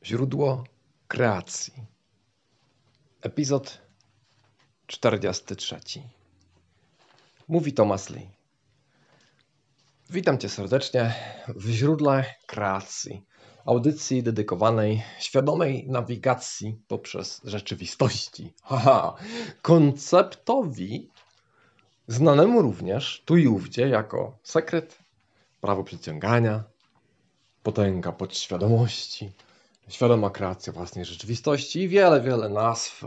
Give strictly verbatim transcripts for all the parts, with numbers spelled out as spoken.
Źródło kreacji. Epizod czterdziesty trzeci. Mówi Thomas Lee. Witam Cię serdecznie w źródle kreacji. Audycji dedykowanej świadomej nawigacji poprzez rzeczywistości. Haha, konceptowi znanemu również tu i ówdzie jako sekret, prawo przyciągania, potęga podświadomości, świadoma kreacja własnej rzeczywistości i wiele, wiele nazw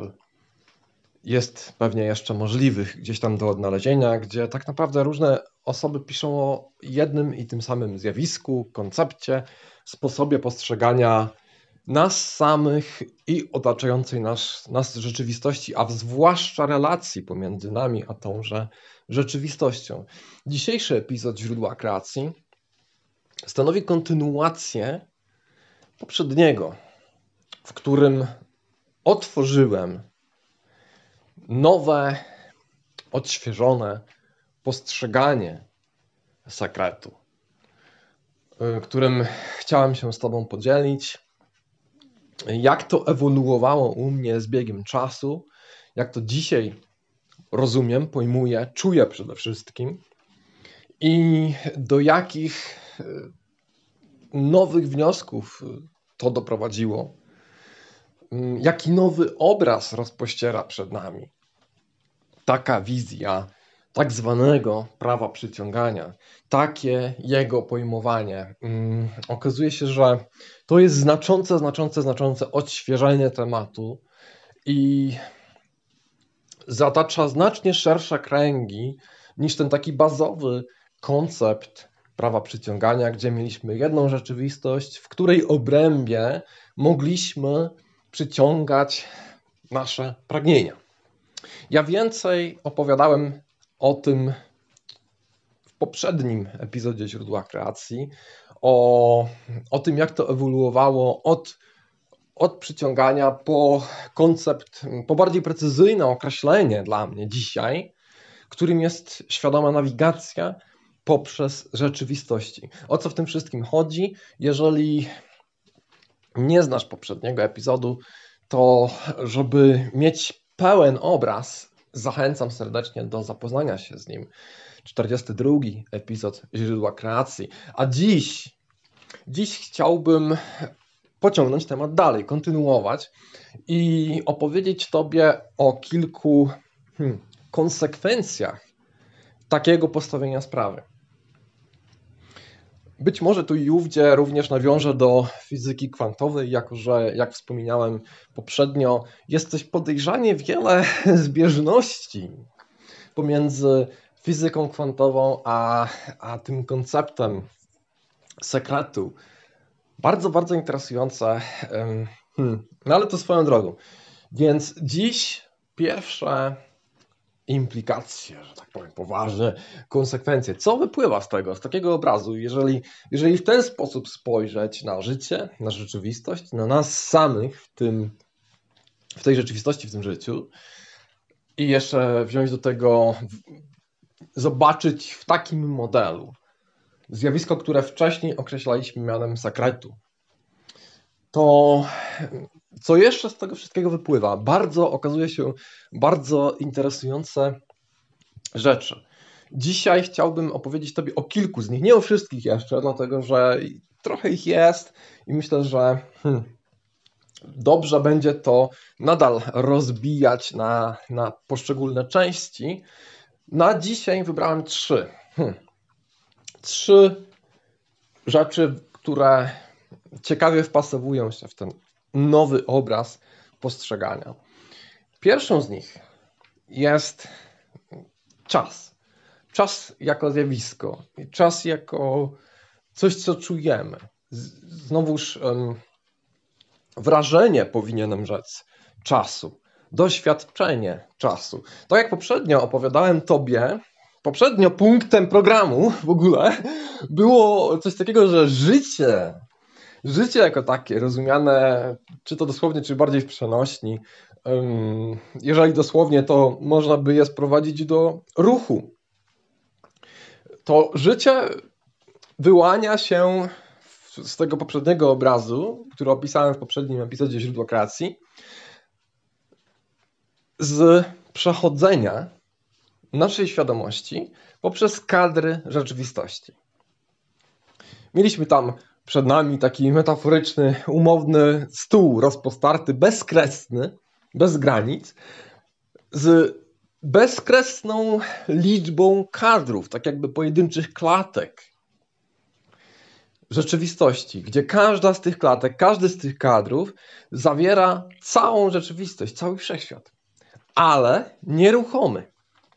jest pewnie jeszcze możliwych gdzieś tam do odnalezienia, gdzie tak naprawdę różne osoby piszą o jednym i tym samym zjawisku, koncepcie, sposobie postrzegania nas samych i otaczającej nas, nas rzeczywistości, a zwłaszcza relacji pomiędzy nami a tąże rzeczywistością. Dzisiejszy epizod Źródła Kreacji stanowi kontynuację poprzedniego, w którym otworzyłem nowe, odświeżone postrzeganie sekretu, którym chciałem się z Tobą podzielić, jak to ewoluowało u mnie z biegiem czasu, jak to dzisiaj rozumiem, pojmuję, czuję przede wszystkim i do jakich nowych wniosków to doprowadziło, jaki nowy obraz rozpościera przed nami taka wizja tak zwanego prawa przyciągania, takie jego pojmowanie. Okazuje się, że to jest znaczące, znaczące, znaczące odświeżenie tematu i zatacza znacznie szersze kręgi niż ten taki bazowy koncept prawa przyciągania, gdzie mieliśmy jedną rzeczywistość, w której obrębie mogliśmy przyciągać nasze pragnienia. Ja więcej opowiadałem o tym w poprzednim epizodzie Źródła Kreacji, o, o tym, jak to ewoluowało od, od przyciągania po koncept, po bardziej precyzyjne określenie dla mnie dzisiaj, którym jest świadoma nawigacja poprzez rzeczywistości. O co w tym wszystkim chodzi? Jeżeli nie znasz poprzedniego epizodu, to żeby mieć pełen obraz, zachęcam serdecznie do zapoznania się z nim. czterdziesty drugi epizod Źródła Kreacji. A dziś, dziś chciałbym pociągnąć temat dalej, kontynuować i opowiedzieć Tobie o kilku hmm, konsekwencjach takiego postawienia sprawy. Być może tu i ówdzie również nawiążę do fizyki kwantowej, jako że, jak wspominałem poprzednio, jest coś podejrzanie wiele zbieżności pomiędzy fizyką kwantową a, a tym konceptem sekretu. Bardzo, bardzo interesujące, hmm, no ale to swoją drogą. Więc dziś pierwsze implikacje, że tak powiem, poważne konsekwencje. Co wypływa z tego, z takiego obrazu, jeżeli, jeżeli w ten sposób spojrzeć na życie, na rzeczywistość, na nas samych w tym, w tej rzeczywistości, w tym życiu i jeszcze wziąć do tego, zobaczyć w takim modelu zjawisko, które wcześniej określaliśmy mianem sekretu. To co jeszcze z tego wszystkiego wypływa? Bardzo okazuje się bardzo interesujące rzeczy. Dzisiaj chciałbym opowiedzieć Tobie o kilku z nich, nie o wszystkich jeszcze, dlatego że trochę ich jest i myślę, że hmm, dobrze będzie to nadal rozbijać na, na poszczególne części. Na dzisiaj wybrałem trzy. Hmm. Trzy rzeczy, które ciekawie wpasowują się w ten nowy obraz postrzegania. Pierwszą z nich jest czas. Czas jako zjawisko. Czas jako coś, co czujemy. Znowuż um, wrażenie, powinienem rzec, czasu. Doświadczenie czasu. Tak jak poprzednio opowiadałem Tobie, poprzednio punktem programu w ogóle było coś takiego, że życie, życie jako takie, rozumiane czy to dosłownie, czy bardziej w przenośni, jeżeli dosłownie, to można by je sprowadzić do ruchu. To życie wyłania się w z tego poprzedniego obrazu, który opisałem w poprzednim epizodzie Źródła Kreacji, z przechodzenia naszej świadomości poprzez kadry rzeczywistości. Mieliśmy tam przed nami taki metaforyczny, umowny stół rozpostarty, bezkresny, bez granic, z bezkresną liczbą kadrów, tak jakby pojedynczych klatek rzeczywistości, gdzie każda z tych klatek, każdy z tych kadrów zawiera całą rzeczywistość, cały wszechświat, ale nieruchomy.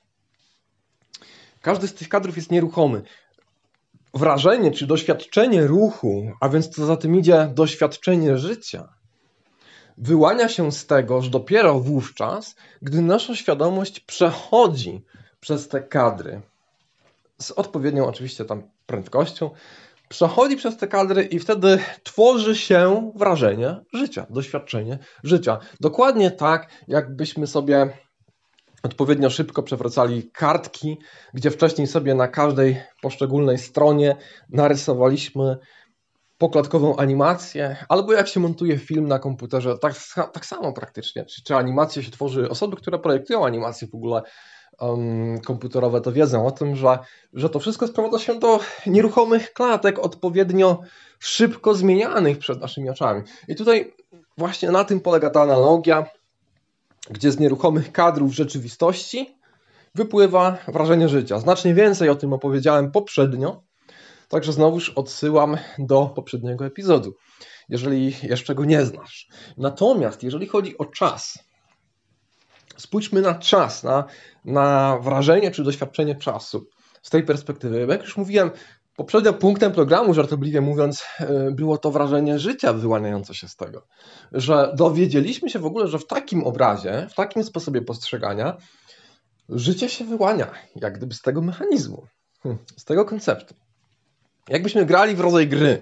Każdy z tych kadrów jest nieruchomy. Wrażenie czy doświadczenie ruchu, a więc co za tym idzie doświadczenie życia, wyłania się z tego, że dopiero wówczas, gdy nasza świadomość przechodzi przez te kadry, z odpowiednią oczywiście tam prędkością, przechodzi przez te kadry i wtedy tworzy się wrażenie życia, doświadczenie życia. Dokładnie tak, jakbyśmy sobie odpowiednio szybko przewracali kartki, gdzie wcześniej sobie na każdej poszczególnej stronie narysowaliśmy poklatkową animację, albo jak się montuje film na komputerze, tak, tak samo praktycznie. Czy, czy animację się tworzy, osoby, które projektują animacje w ogóle um, komputerowe, to wiedzą o tym, że, że to wszystko sprowadza się do nieruchomych klatek, odpowiednio szybko zmienianych przed naszymi oczami. I tutaj właśnie na tym polega ta analogia, gdzie z nieruchomych kadrów rzeczywistości wypływa wrażenie życia. Znacznie więcej o tym opowiedziałem poprzednio, także znowuż odsyłam do poprzedniego epizodu, jeżeli jeszcze go nie znasz. Natomiast jeżeli chodzi o czas, spójrzmy na czas, na, na wrażenie czy doświadczenie czasu z tej perspektywy. Jak już mówiłem, poprzednio punktem programu, żartobliwie mówiąc, było to wrażenie życia wyłaniające się z tego, że dowiedzieliśmy się w ogóle, że w takim obrazie, w takim sposobie postrzegania życie się wyłania, jak gdyby z tego mechanizmu, z tego konceptu. Jakbyśmy grali w rodzaj gry,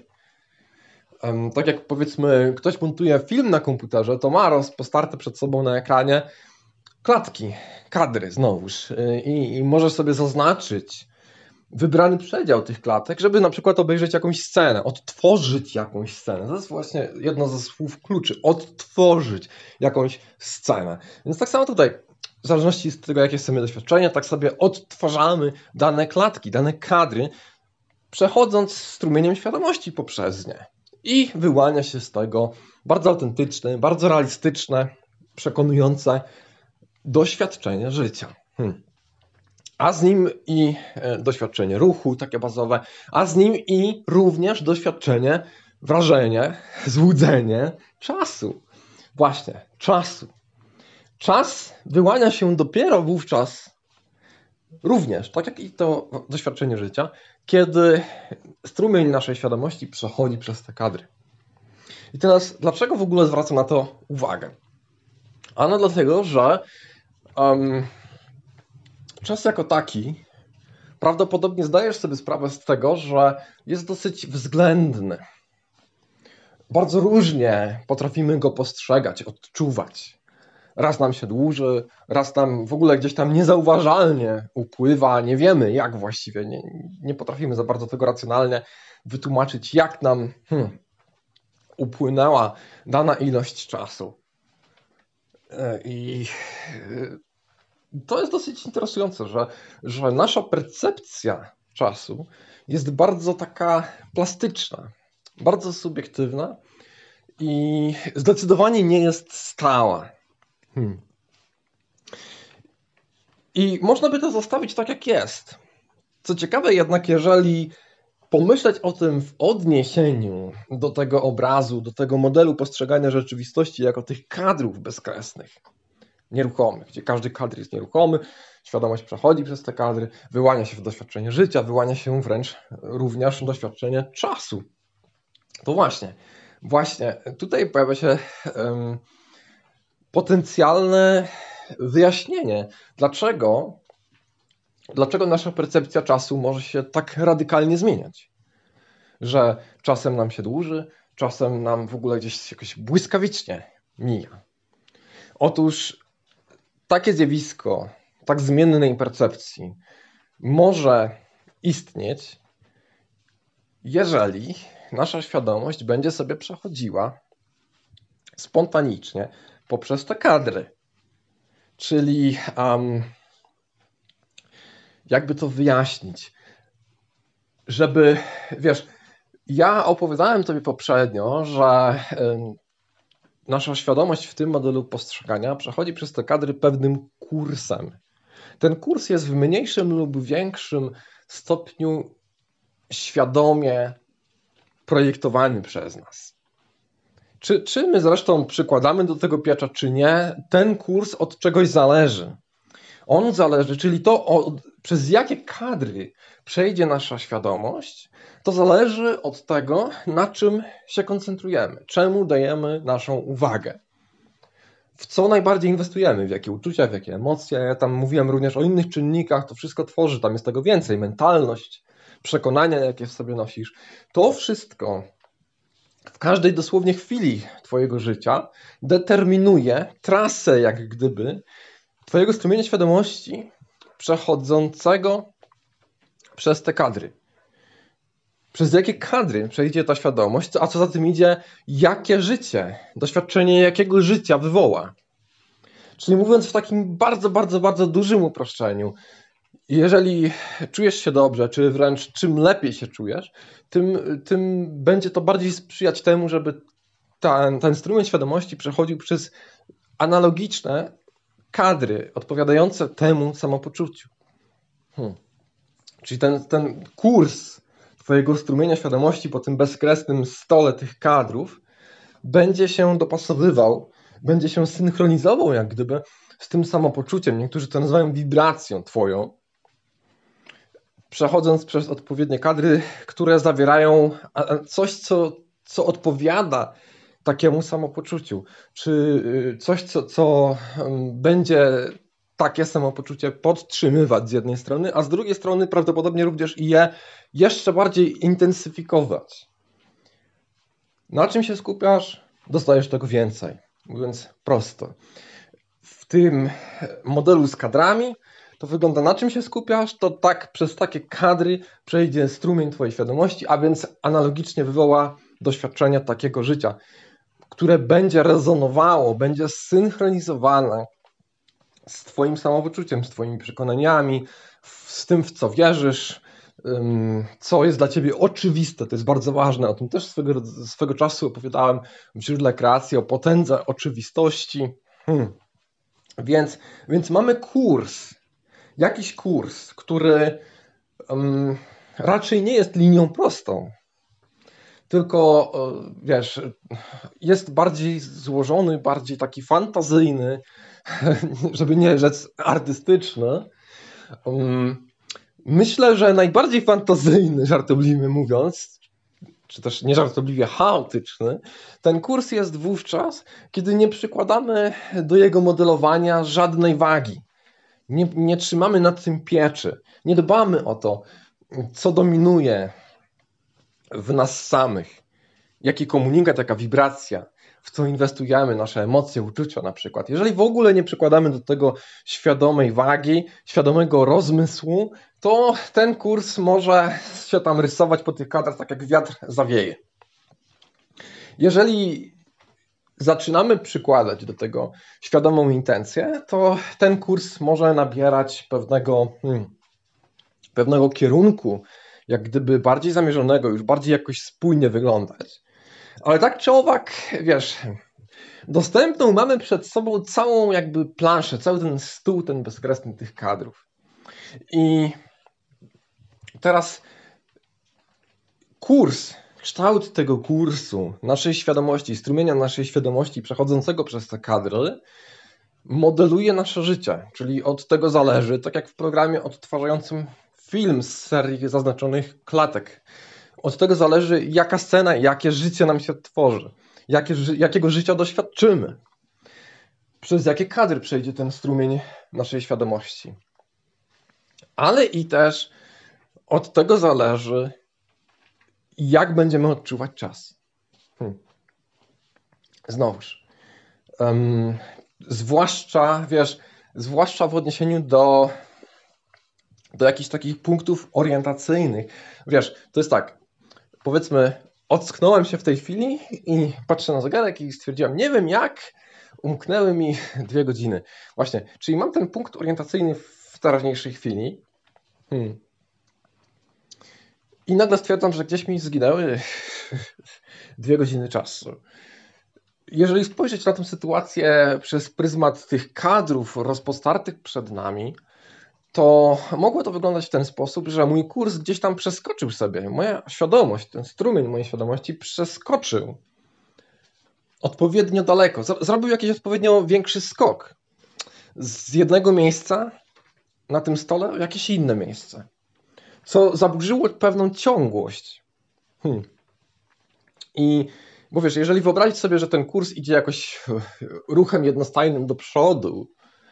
tak jak powiedzmy ktoś montuje film na komputerze, to ma rozpostarte przed sobą na ekranie klatki, kadry znowuż i, i możesz sobie zaznaczyć wybrany przedział tych klatek, żeby na przykład obejrzeć jakąś scenę, odtworzyć jakąś scenę. To jest właśnie jedno ze słów kluczy, odtworzyć jakąś scenę. Więc tak samo tutaj, w zależności od tego, jakie jest sobie doświadczenie, tak sobie odtwarzamy dane klatki, dane kadry, przechodząc strumieniem świadomości poprzez nie. I wyłania się z tego bardzo autentyczne, bardzo realistyczne, przekonujące doświadczenie życia. Hmm. A z nim i doświadczenie ruchu, takie bazowe, a z nim i również doświadczenie, wrażenie, złudzenie czasu. Właśnie, czasu. Czas wyłania się dopiero wówczas, również, tak jak i to doświadczenie życia, kiedy strumień naszej świadomości przechodzi przez te kadry. I teraz, dlaczego w ogóle zwracam na to uwagę? Ano dlatego, że um, czas jako taki, prawdopodobnie zdajesz sobie sprawę z tego, że jest dosyć względny. Bardzo różnie potrafimy go postrzegać, odczuwać. Raz nam się dłuży, raz nam w ogóle gdzieś tam niezauważalnie upływa, nie wiemy jak właściwie, nie, nie potrafimy za bardzo tego racjonalnie wytłumaczyć, jak nam hmm, upłynęła dana ilość czasu. I to jest dosyć interesujące, że, że nasza percepcja czasu jest bardzo taka plastyczna, bardzo subiektywna i zdecydowanie nie jest stała. Hmm. I można by to zostawić tak, jak jest. Co ciekawe jednak, jeżeli pomyśleć o tym w odniesieniu do tego obrazu, do tego modelu postrzegania rzeczywistości jako tych kadrów bezkresnych, nieruchomych, gdzie każdy kadr jest nieruchomy, świadomość przechodzi przez te kadry, wyłania się w doświadczenie życia, wyłania się wręcz również doświadczenie czasu. To właśnie, właśnie tutaj pojawia się um, potencjalne wyjaśnienie, dlaczego, dlaczego nasza percepcja czasu może się tak radykalnie zmieniać. Że czasem nam się dłuży, czasem nam w ogóle gdzieś jakoś błyskawicznie mija. Otóż takie zjawisko tak zmiennej percepcji może istnieć, jeżeli nasza świadomość będzie sobie przechodziła spontanicznie poprzez te kadry. Czyli um, jakby to wyjaśnić, żeby, wiesz, ja opowiadałem Tobie poprzednio, że um, nasza świadomość w tym modelu postrzegania przechodzi przez te kadry pewnym kursem. Ten kurs jest w mniejszym lub większym stopniu świadomie projektowany przez nas. Czy, czy my zresztą przykładamy do tego piecza, czy nie, ten kurs od czegoś zależy. On zależy, czyli to, od, przez jakie kadry przejdzie nasza świadomość, to zależy od tego, na czym się koncentrujemy, czemu dajemy naszą uwagę. W co najbardziej inwestujemy, w jakie uczucia, w jakie emocje. Ja tam mówiłem również o innych czynnikach, to wszystko tworzy, tam jest tego więcej, mentalność, przekonania, jakie w sobie nosisz. To wszystko w każdej dosłownie chwili Twojego życia determinuje trasę, jak gdyby, Twojego strumienia świadomości przechodzącego przez te kadry. Przez jakie kadry przejdzie ta świadomość, a co za tym idzie, jakie życie, doświadczenie jakiego życia wywoła. Czyli mówiąc w takim bardzo, bardzo, bardzo dużym uproszczeniu, jeżeli czujesz się dobrze, czy wręcz czym lepiej się czujesz, tym, tym będzie to bardziej sprzyjać temu, żeby ten, ten strumień świadomości przechodził przez analogiczne kadry odpowiadające temu samopoczuciu. Hmm. Czyli ten, ten kurs Twojego strumienia świadomości po tym bezkresnym stole tych kadrów będzie się dopasowywał, będzie się synchronizował jak gdyby z tym samopoczuciem. Niektórzy to nazywają wibracją Twoją, przechodząc przez odpowiednie kadry, które zawierają coś, co, co odpowiada takiemu samopoczuciu, czy coś, co, co będzie takie samopoczucie podtrzymywać z jednej strony, a z drugiej strony prawdopodobnie również i je jeszcze bardziej intensyfikować. Na czym się skupiasz, dostajesz tego więcej. Mówiąc prosto. W tym modelu z kadrami to wygląda, na czym się skupiasz, to tak przez takie kadry przejdzie strumień Twojej świadomości, a więc analogicznie wywoła doświadczenia takiego życia, które będzie rezonowało, będzie zsynchronizowane z Twoim samopoczuciem, z Twoimi przekonaniami, z tym, w co wierzysz, co jest dla Ciebie oczywiste. To jest bardzo ważne. O tym też swego, swego czasu opowiadałem w źródle kreacji, o potędze oczywistości. Hmm. Więc, więc mamy kurs, jakiś kurs, który um, raczej nie jest linią prostą, tylko wiesz, jest bardziej złożony, bardziej taki fantazyjny, żeby nie rzec artystyczny. Um, myślę, że najbardziej fantazyjny, żartobliwie mówiąc, czy też nieżartobliwie chaotyczny, ten kurs jest wówczas, kiedy nie przykładamy do jego modelowania żadnej wagi. Nie, nie trzymamy nad tym pieczy. Nie dbamy o to, co dominuje w nas samych. Jaki komunikat, jaka wibracja, w co inwestujemy, nasze emocje, uczucia na przykład. Jeżeli w ogóle nie przykładamy do tego świadomej wagi, świadomego rozmysłu, to ten kurs może się tam rysować po tych kadrach tak jak wiatr zawieje. Jeżeli zaczynamy przykładać do tego świadomą intencję, to ten kurs może nabierać pewnego, hmm, pewnego kierunku, jak gdyby bardziej zamierzonego, już bardziej jakoś spójnie wyglądać. Ale tak czy owak, wiesz, dostępną mamy przed sobą całą jakby planszę, cały ten stół, ten bezkresny tych kadrów. I teraz kurs, kształt tego kursu, naszej świadomości, strumienia naszej świadomości przechodzącego przez te kadry modeluje nasze życie, czyli od tego zależy, tak jak w programie odtwarzającym film z serii zaznaczonych klatek. Od tego zależy, jaka scena, jakie życie nam się tworzy, jakie, jakiego życia doświadczymy, przez jakie kadry przejdzie ten strumień naszej świadomości. Ale i też od tego zależy, jak będziemy odczuwać czas. Hmm. Znowuż, um, zwłaszcza, wiesz, zwłaszcza w odniesieniu do, do jakichś takich punktów orientacyjnych. Wiesz, to jest tak, powiedzmy, ocknąłem się w tej chwili i patrzę na zegarek i stwierdziłem, nie wiem jak, umknęły mi dwie godziny. Właśnie, czyli mam ten punkt orientacyjny w teraźniejszej chwili. Hmm. I nagle stwierdzam, że gdzieś mi zginęły dwie godziny czasu. Jeżeli spojrzeć na tę sytuację przez pryzmat tych kadrów rozpostartych przed nami, to mogło to wyglądać w ten sposób, że mój kurs gdzieś tam przeskoczył sobie. Moja świadomość, ten strumień mojej świadomości przeskoczył odpowiednio daleko. Zrobił jakiś odpowiednio większy skok. Z jednego miejsca na tym stole w jakieś inne miejsce. Co zaburzyło pewną ciągłość. Hmm. I bo wiesz, jeżeli wyobrazić sobie, że ten kurs idzie jakoś ruchem jednostajnym do przodu,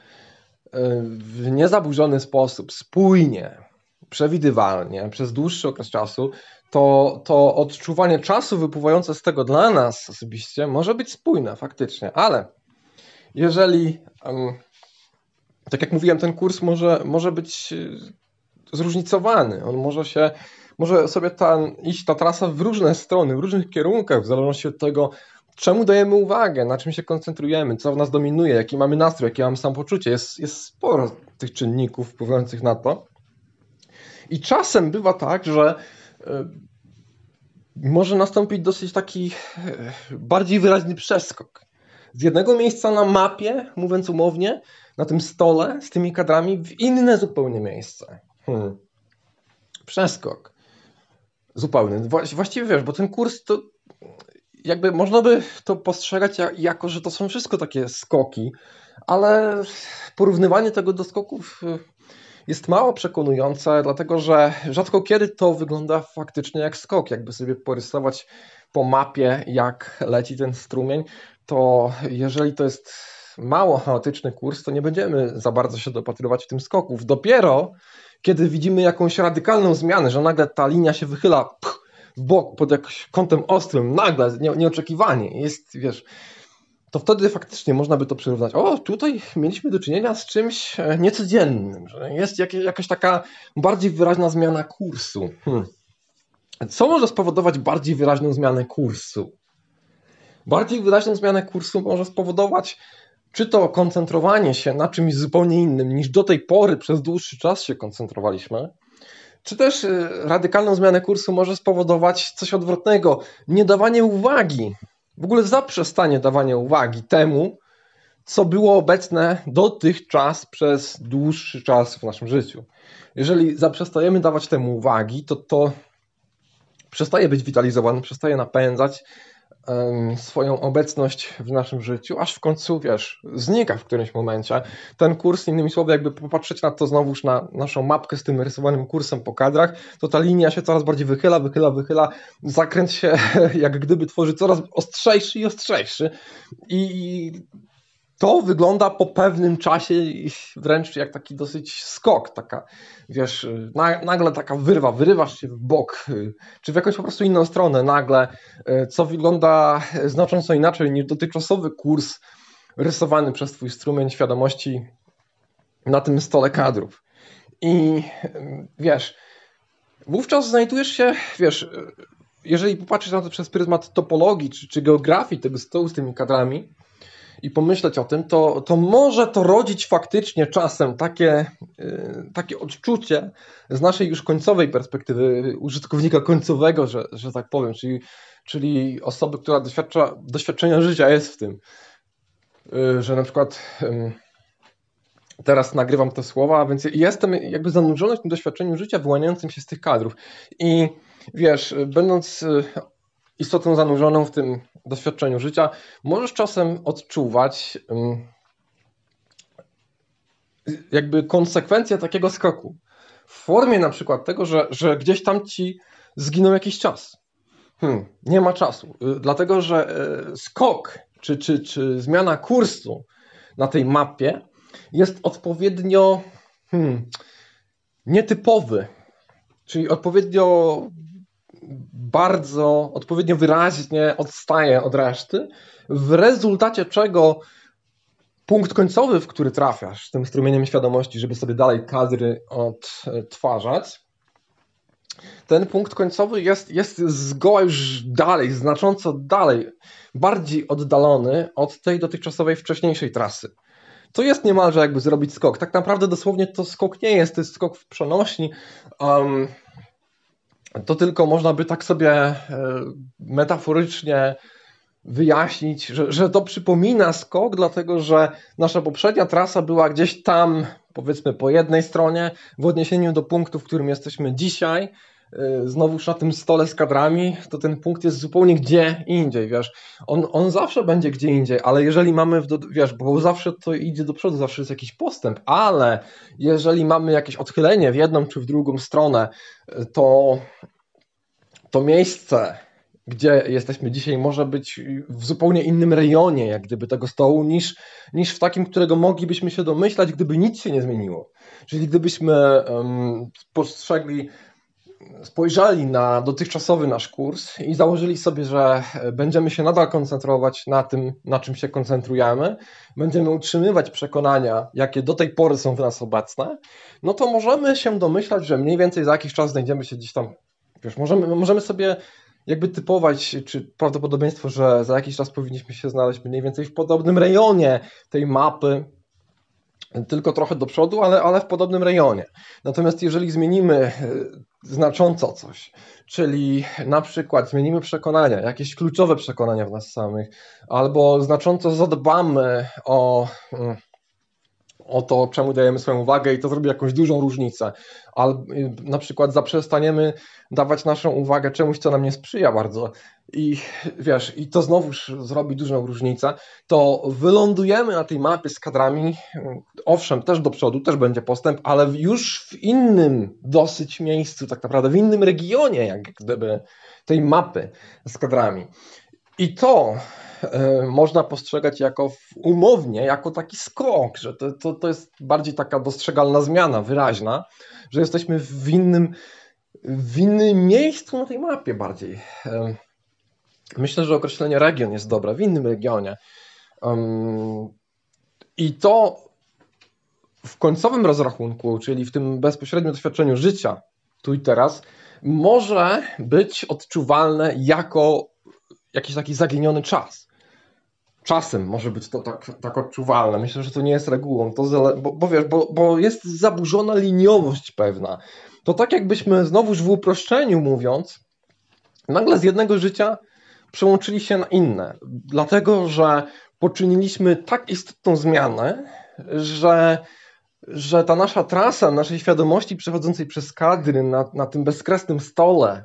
w niezaburzony sposób, spójnie, przewidywalnie, przez dłuższy okres czasu, to, to odczuwanie czasu wypływające z tego dla nas osobiście może być spójne faktycznie, ale jeżeli, tak jak mówiłem, ten kurs może, może być zróżnicowany, on może się, może sobie ta, iść ta trasa w różne strony, w różnych kierunkach, w zależności od tego, czemu dajemy uwagę, na czym się koncentrujemy, co w nas dominuje, jaki mamy nastrój, jakie mamy samopoczucie. Jest, jest sporo tych czynników wpływających na to. I czasem bywa tak, że y, może nastąpić dosyć taki y, bardziej wyraźny przeskok. Z jednego miejsca na mapie, mówiąc umownie, na tym stole z tymi kadrami, w inne zupełnie miejsce. Hmm. Przeskok. Zupełny. Właściwie wiesz, bo ten kurs to jakby można by to postrzegać jako, że to są wszystko takie skoki, ale porównywanie tego do skoków jest mało przekonujące, dlatego że rzadko kiedy to wygląda faktycznie jak skok. Jakby sobie porysować po mapie, jak leci ten strumień, to jeżeli to jest mało chaotyczny kurs, to nie będziemy za bardzo się dopatrywać w tym skoków. Dopiero kiedy widzimy jakąś radykalną zmianę, że nagle ta linia się wychyla pch, w bok pod jakimś kątem ostrym, nagle, nie, nieoczekiwanie jest, wiesz, to wtedy faktycznie można by to przyrównać. O, tutaj mieliśmy do czynienia z czymś niecodziennym, że jest jak, jakaś taka bardziej wyraźna zmiana kursu. Hmm. Co może spowodować bardziej wyraźną zmianę kursu? Bardziej wyraźną zmianę kursu może spowodować czy to koncentrowanie się na czymś zupełnie innym, niż do tej pory przez dłuższy czas się koncentrowaliśmy, czy też radykalną zmianę kursu może spowodować coś odwrotnego, niedawanie uwagi, w ogóle zaprzestanie dawania uwagi temu, co było obecne dotychczas przez dłuższy czas w naszym życiu. Jeżeli zaprzestajemy dawać temu uwagi, to to przestaje być witalizowany, przestaje napędzać um, swoją obecność w naszym życiu, aż w końcu, wiesz, znika w którymś momencie. Ten kurs, innymi słowy, jakby popatrzeć na to znowuż na naszą mapkę z tym rysowanym kursem po kadrach, to ta linia się coraz bardziej wychyla, wychyla, wychyla, zakręt się jak gdyby tworzy coraz ostrzejszy i ostrzejszy i to wygląda po pewnym czasie wręcz jak taki dosyć skok, taka, wiesz, nagle taka wyrwa, wyrywasz się w bok, czy w jakąś po prostu inną stronę nagle, co wygląda znacząco inaczej niż dotychczasowy kurs rysowany przez twój strumień świadomości na tym stole kadrów. I wiesz, wówczas znajdujesz się, wiesz, jeżeli popatrzysz na to przez pryzmat topologii czy, czy geografii tego stołu z tymi kadrami, i pomyśleć o tym, to, to może to rodzić faktycznie czasem takie, yy, takie odczucie z naszej już końcowej perspektywy użytkownika końcowego, że, że tak powiem, czyli, czyli osoby, która doświadcza doświadczenia życia jest w tym, yy, że na przykład yy, teraz nagrywam te słowa, więc jestem jakby zanurzony w tym doświadczeniu życia wyłaniającym się z tych kadrów i wiesz, będąc yy, istotą zanurzoną w tym doświadczeniu życia, możesz czasem odczuwać jakby konsekwencje takiego skoku. W formie na przykład tego, że, że gdzieś tam ci zginął jakiś czas. Hmm, nie ma czasu. Dlatego, że skok czy, czy, czy zmiana kursu na tej mapie jest odpowiednio hmm, nietypowy. Czyli odpowiednio bardzo, odpowiednio wyraźnie odstaje od reszty, w rezultacie czego punkt końcowy, w który trafiasz tym strumieniem świadomości, żeby sobie dalej kadry odtwarzać, ten punkt końcowy jest, jest zgoła już dalej, znacząco dalej, bardziej oddalony od tej dotychczasowej wcześniejszej trasy. To jest niemalże jakby zrobić skok. Tak naprawdę dosłownie to skok nie jest, to jest skok w przenośni. Um, to tylko można by tak sobie e, metaforycznie wyjaśnić, że, że to przypomina skok, dlatego że nasza poprzednia trasa była gdzieś tam, powiedzmy po jednej stronie, w odniesieniu do punktu, w którym jesteśmy dzisiaj, znowuż na tym stole z kadrami, to ten punkt jest zupełnie gdzie indziej, wiesz. On, on zawsze będzie gdzie indziej, ale jeżeli mamy, w do, wiesz, bo zawsze to idzie do przodu, zawsze jest jakiś postęp, ale jeżeli mamy jakieś odchylenie w jedną czy w drugą stronę, to to miejsce, gdzie jesteśmy dzisiaj, może być w zupełnie innym rejonie, jak gdyby tego stołu, niż, niż w takim, którego moglibyśmy się domyślać, gdyby nic się nie zmieniło. Czyli gdybyśmy um, postrzegli, spojrzeli na dotychczasowy nasz kurs i założyli sobie, że będziemy się nadal koncentrować na tym, na czym się koncentrujemy, będziemy utrzymywać przekonania, jakie do tej pory są w nas obecne, no to możemy się domyślać, że mniej więcej za jakiś czas znajdziemy się gdzieś tam, wiesz, możemy, możemy sobie jakby typować, czy prawdopodobieństwo, że za jakiś czas powinniśmy się znaleźć mniej więcej w podobnym rejonie tej mapy, tylko trochę do przodu, ale, ale w podobnym rejonie. Natomiast jeżeli zmienimy znacząco coś, czyli na przykład zmienimy przekonania, jakieś kluczowe przekonania w nas samych, albo znacząco zadbamy o, o to, czemu dajemy swoją uwagę i to zrobi jakąś dużą różnicę, albo na przykład zaprzestaniemy dawać naszą uwagę czemuś, co nam nie sprzyja bardzo i wiesz, i to znowuż zrobi dużą różnicę, to wylądujemy na tej mapie z kadrami, owszem, też do przodu, też będzie postęp, ale już w innym dosyć miejscu, tak naprawdę w innym regionie, jak gdyby tej mapy z kadrami. I to y, można postrzegać jako umownie, jako taki skok, że to, to, to jest bardziej taka dostrzegalna zmiana, wyraźna, że jesteśmy w innym, w innym miejscu na tej mapie bardziej. Y, myślę, że określenie region jest dobre, w innym regionie. Y, I to w końcowym rozrachunku, czyli w tym bezpośrednim doświadczeniu życia, tu i teraz, może być odczuwalne jako jakiś taki zaginiony czas. Czasem może być to tak, tak odczuwalne. Myślę, że to nie jest regułą, to zale... bo, bo wiesz, bo, bo jest zaburzona liniowość pewna. To tak jakbyśmy znowuż w uproszczeniu mówiąc, nagle z jednego życia przełączyli się na inne. Dlatego, że poczyniliśmy tak istotną zmianę, że, że ta nasza trasa naszej świadomości przechodzącej przez kadry na, na tym bezkresnym stole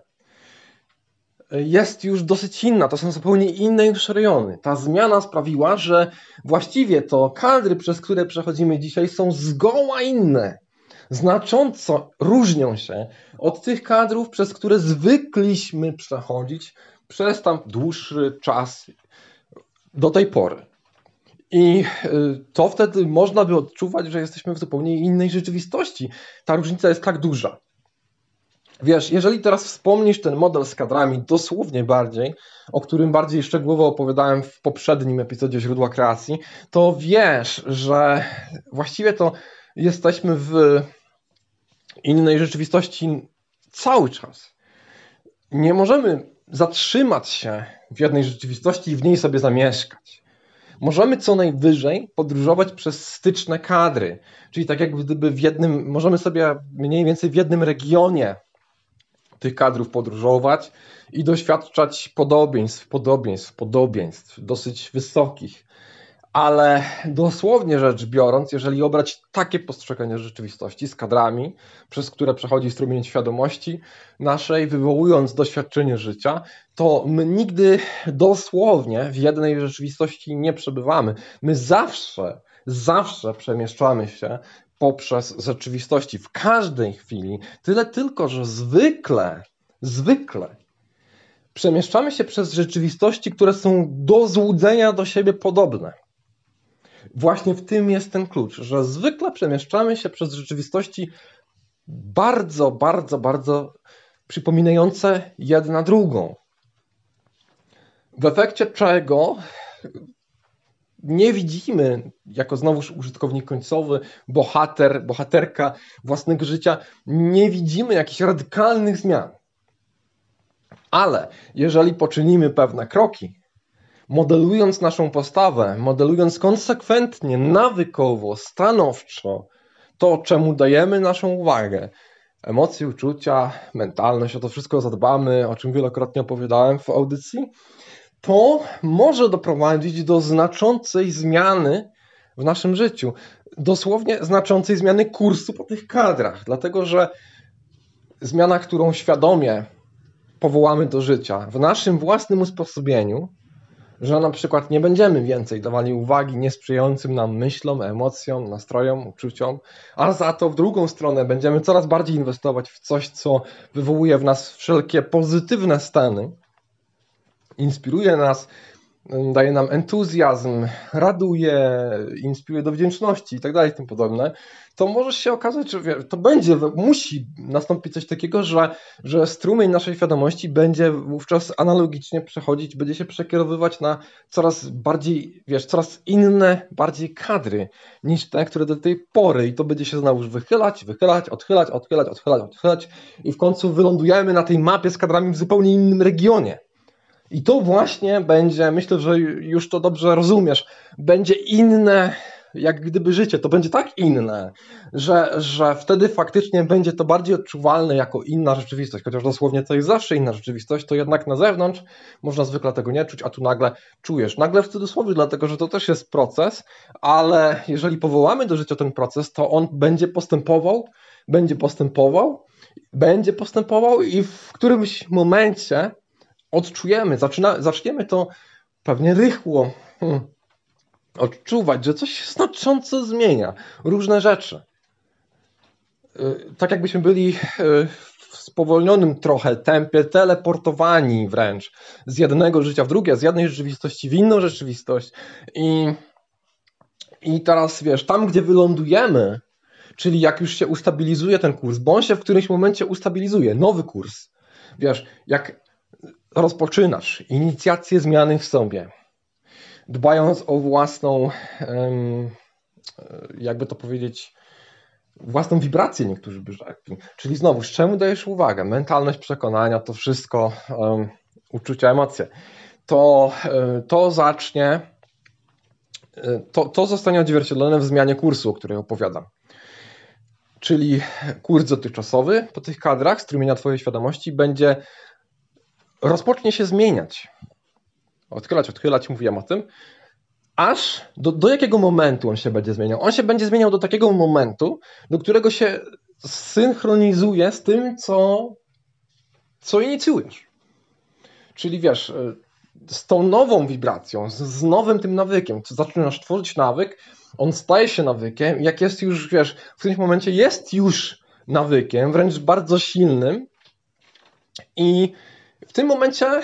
jest już dosyć inna, to są zupełnie inne już rejony. Ta zmiana sprawiła, że właściwie to kadry, przez które przechodzimy dzisiaj, są zgoła inne. Znacząco różnią się od tych kadrów, przez które zwykliśmy przechodzić przez tam dłuższy czas do tej pory. I to wtedy można by odczuwać, że jesteśmy w zupełnie innej rzeczywistości. Ta różnica jest tak duża. Wiesz, jeżeli teraz wspomnisz ten model z kadrami dosłownie bardziej, o którym bardziej szczegółowo opowiadałem w poprzednim epizodzie Źródła Kreacji, to wiesz, że właściwie to jesteśmy w innej rzeczywistości cały czas. Nie możemy zatrzymać się w jednej rzeczywistości i w niej sobie zamieszkać. Możemy co najwyżej podróżować przez styczne kadry, czyli tak jak gdyby w jednym, możemy sobie mniej więcej w jednym regionie tych kadrów podróżować i doświadczać podobieństw, podobieństw, podobieństw dosyć wysokich. Ale dosłownie rzecz biorąc, jeżeli obrać takie postrzeganie rzeczywistości z kadrami, przez które przechodzi strumień świadomości naszej, wywołując doświadczenie życia, to my nigdy dosłownie w jednej rzeczywistości nie przebywamy. My zawsze, zawsze przemieszczamy się poprzez rzeczywistości w każdej chwili, tyle tylko, że zwykle, zwykle przemieszczamy się przez rzeczywistości, które są do złudzenia do siebie podobne. Właśnie w tym jest ten klucz, że zwykle przemieszczamy się przez rzeczywistości bardzo, bardzo, bardzo przypominające jedna drugą. W efekcie czego nie widzimy, jako znowuż użytkownik końcowy, bohater, bohaterka własnego życia, nie widzimy jakichś radykalnych zmian. Ale jeżeli poczynimy pewne kroki, modelując naszą postawę, modelując konsekwentnie, nawykowo, stanowczo to, czemu dajemy naszą uwagę, emocje, uczucia, mentalność, o to wszystko zadbamy, o czym wielokrotnie opowiadałem w audycji, to może doprowadzić do znaczącej zmiany w naszym życiu. Dosłownie znaczącej zmiany kursu po tych kadrach, dlatego że zmiana, którą świadomie powołamy do życia w naszym własnym usposobieniu, że na przykład nie będziemy więcej dawali uwagi niesprzyjającym nam myślom, emocjom, nastrojom, uczuciom, a za to w drugą stronę będziemy coraz bardziej inwestować w coś, co wywołuje w nas wszelkie pozytywne stany, inspiruje nas, daje nam entuzjazm, raduje, inspiruje do wdzięczności i tak dalej, tym podobne, to może się okazać, że to będzie, musi nastąpić coś takiego, że, że strumień naszej świadomości będzie wówczas analogicznie przechodzić, będzie się przekierowywać na coraz bardziej, wiesz, coraz inne, bardziej kadry niż te, które do tej pory, i to będzie się znowu wychylać, wychylać, odchylać, odchylać, odchylać, odchylać i w końcu wylądujemy na tej mapie z kadrami w zupełnie innym regionie. I to właśnie będzie, myślę, że już to dobrze rozumiesz, będzie inne, jak gdyby życie. To będzie tak inne, że, że wtedy faktycznie będzie to bardziej odczuwalne jako inna rzeczywistość. Chociaż dosłownie to jest zawsze inna rzeczywistość, to jednak na zewnątrz można zwykle tego nie czuć, a tu nagle czujesz. Nagle w cudzysłowie, dlatego że to też jest proces, ale jeżeli powołamy do życia ten proces, to on będzie postępował, będzie postępował, będzie postępował i w którymś momencie odczujemy, zaczyna, zaczniemy to pewnie rychło hmm, odczuwać, że coś się znacząco zmienia, różne rzeczy. Yy, tak jakbyśmy byli yy, w spowolnionym trochę tempie, teleportowani wręcz z jednego życia w drugie, z jednej rzeczywistości w inną rzeczywistość. I, i teraz wiesz, tam gdzie wylądujemy, czyli jak już się ustabilizuje ten kurs, bo on się w którymś momencie ustabilizuje, nowy kurs. Wiesz, jak rozpoczynasz inicjację zmiany w sobie, dbając o własną, jakby to powiedzieć, własną wibrację, niektórzy by rzekli. Czyli znowu, z czemu dajesz uwagę? Mentalność, przekonania, to wszystko, um, uczucia, emocje. To, to zacznie, to, to zostanie odzwierciedlone w zmianie kursu, o której opowiadam. Czyli kurs dotychczasowy po tych kadrach strumienia twojej świadomości będzie rozpocznie się zmieniać. Odchylać, odchylać, mówiłem o tym. Aż do, do jakiego momentu on się będzie zmieniał? On się będzie zmieniał do takiego momentu, do którego się synchronizuje z tym, co, co inicjujesz. Czyli wiesz, z tą nową wibracją, z, z nowym tym nawykiem, co zaczynasz tworzyć nawyk, on staje się nawykiem. Jak jest już, wiesz, w którymś momencie jest już nawykiem, wręcz bardzo silnym, i w tym momencie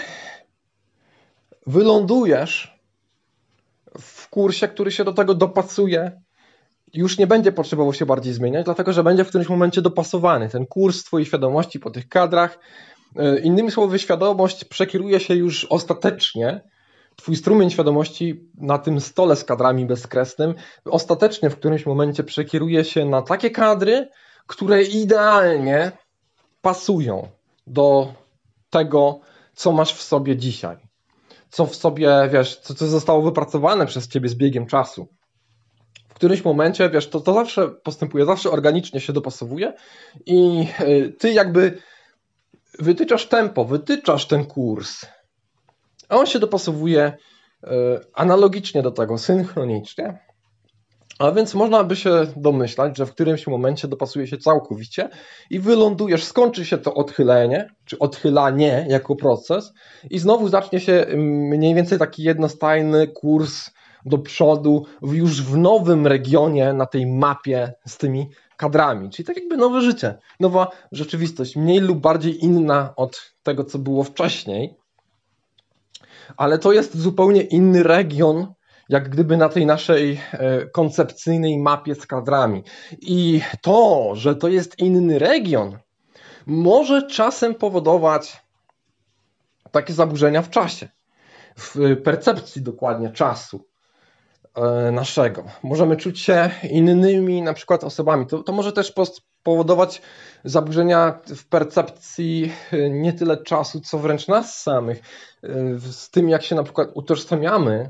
wylądujesz w kursie, który się do tego dopasuje. Już nie będzie potrzebował się bardziej zmieniać, dlatego że będzie w którymś momencie dopasowany. Ten kurs twojej świadomości po tych kadrach. Innymi słowy, świadomość przekieruje się już ostatecznie, twój strumień świadomości na tym stole z kadrami bezkresnym, ostatecznie w którymś momencie przekieruje się na takie kadry, które idealnie pasują do tego, co masz w sobie dzisiaj. Co w sobie, wiesz, co, co zostało wypracowane przez ciebie z biegiem czasu. W którymś momencie, wiesz, to, to zawsze postępuje, zawsze organicznie się dopasowuje i ty jakby wytyczasz tempo, wytyczasz ten kurs, a on się dopasowuje analogicznie do tego, synchronicznie. A więc można by się domyślać, że w którymś momencie dopasuje się całkowicie i wylądujesz, skończy się to odchylenie, czy odchylanie jako proces i znowu zacznie się mniej więcej taki jednostajny kurs do przodu już w nowym regionie na tej mapie z tymi kadrami. Czyli tak jakby nowe życie, nowa rzeczywistość, mniej lub bardziej inna od tego, co było wcześniej, ale to jest zupełnie inny region, jak gdyby na tej naszej koncepcyjnej mapie z kadrami. I to, że to jest inny region, może czasem powodować takie zaburzenia w czasie, w percepcji dokładnie czasu. naszego. Możemy czuć się innymi na przykład osobami. To, to może też powodować zaburzenia w percepcji nie tyle czasu, co wręcz nas samych. Z tym, jak się na przykład utożsamiamy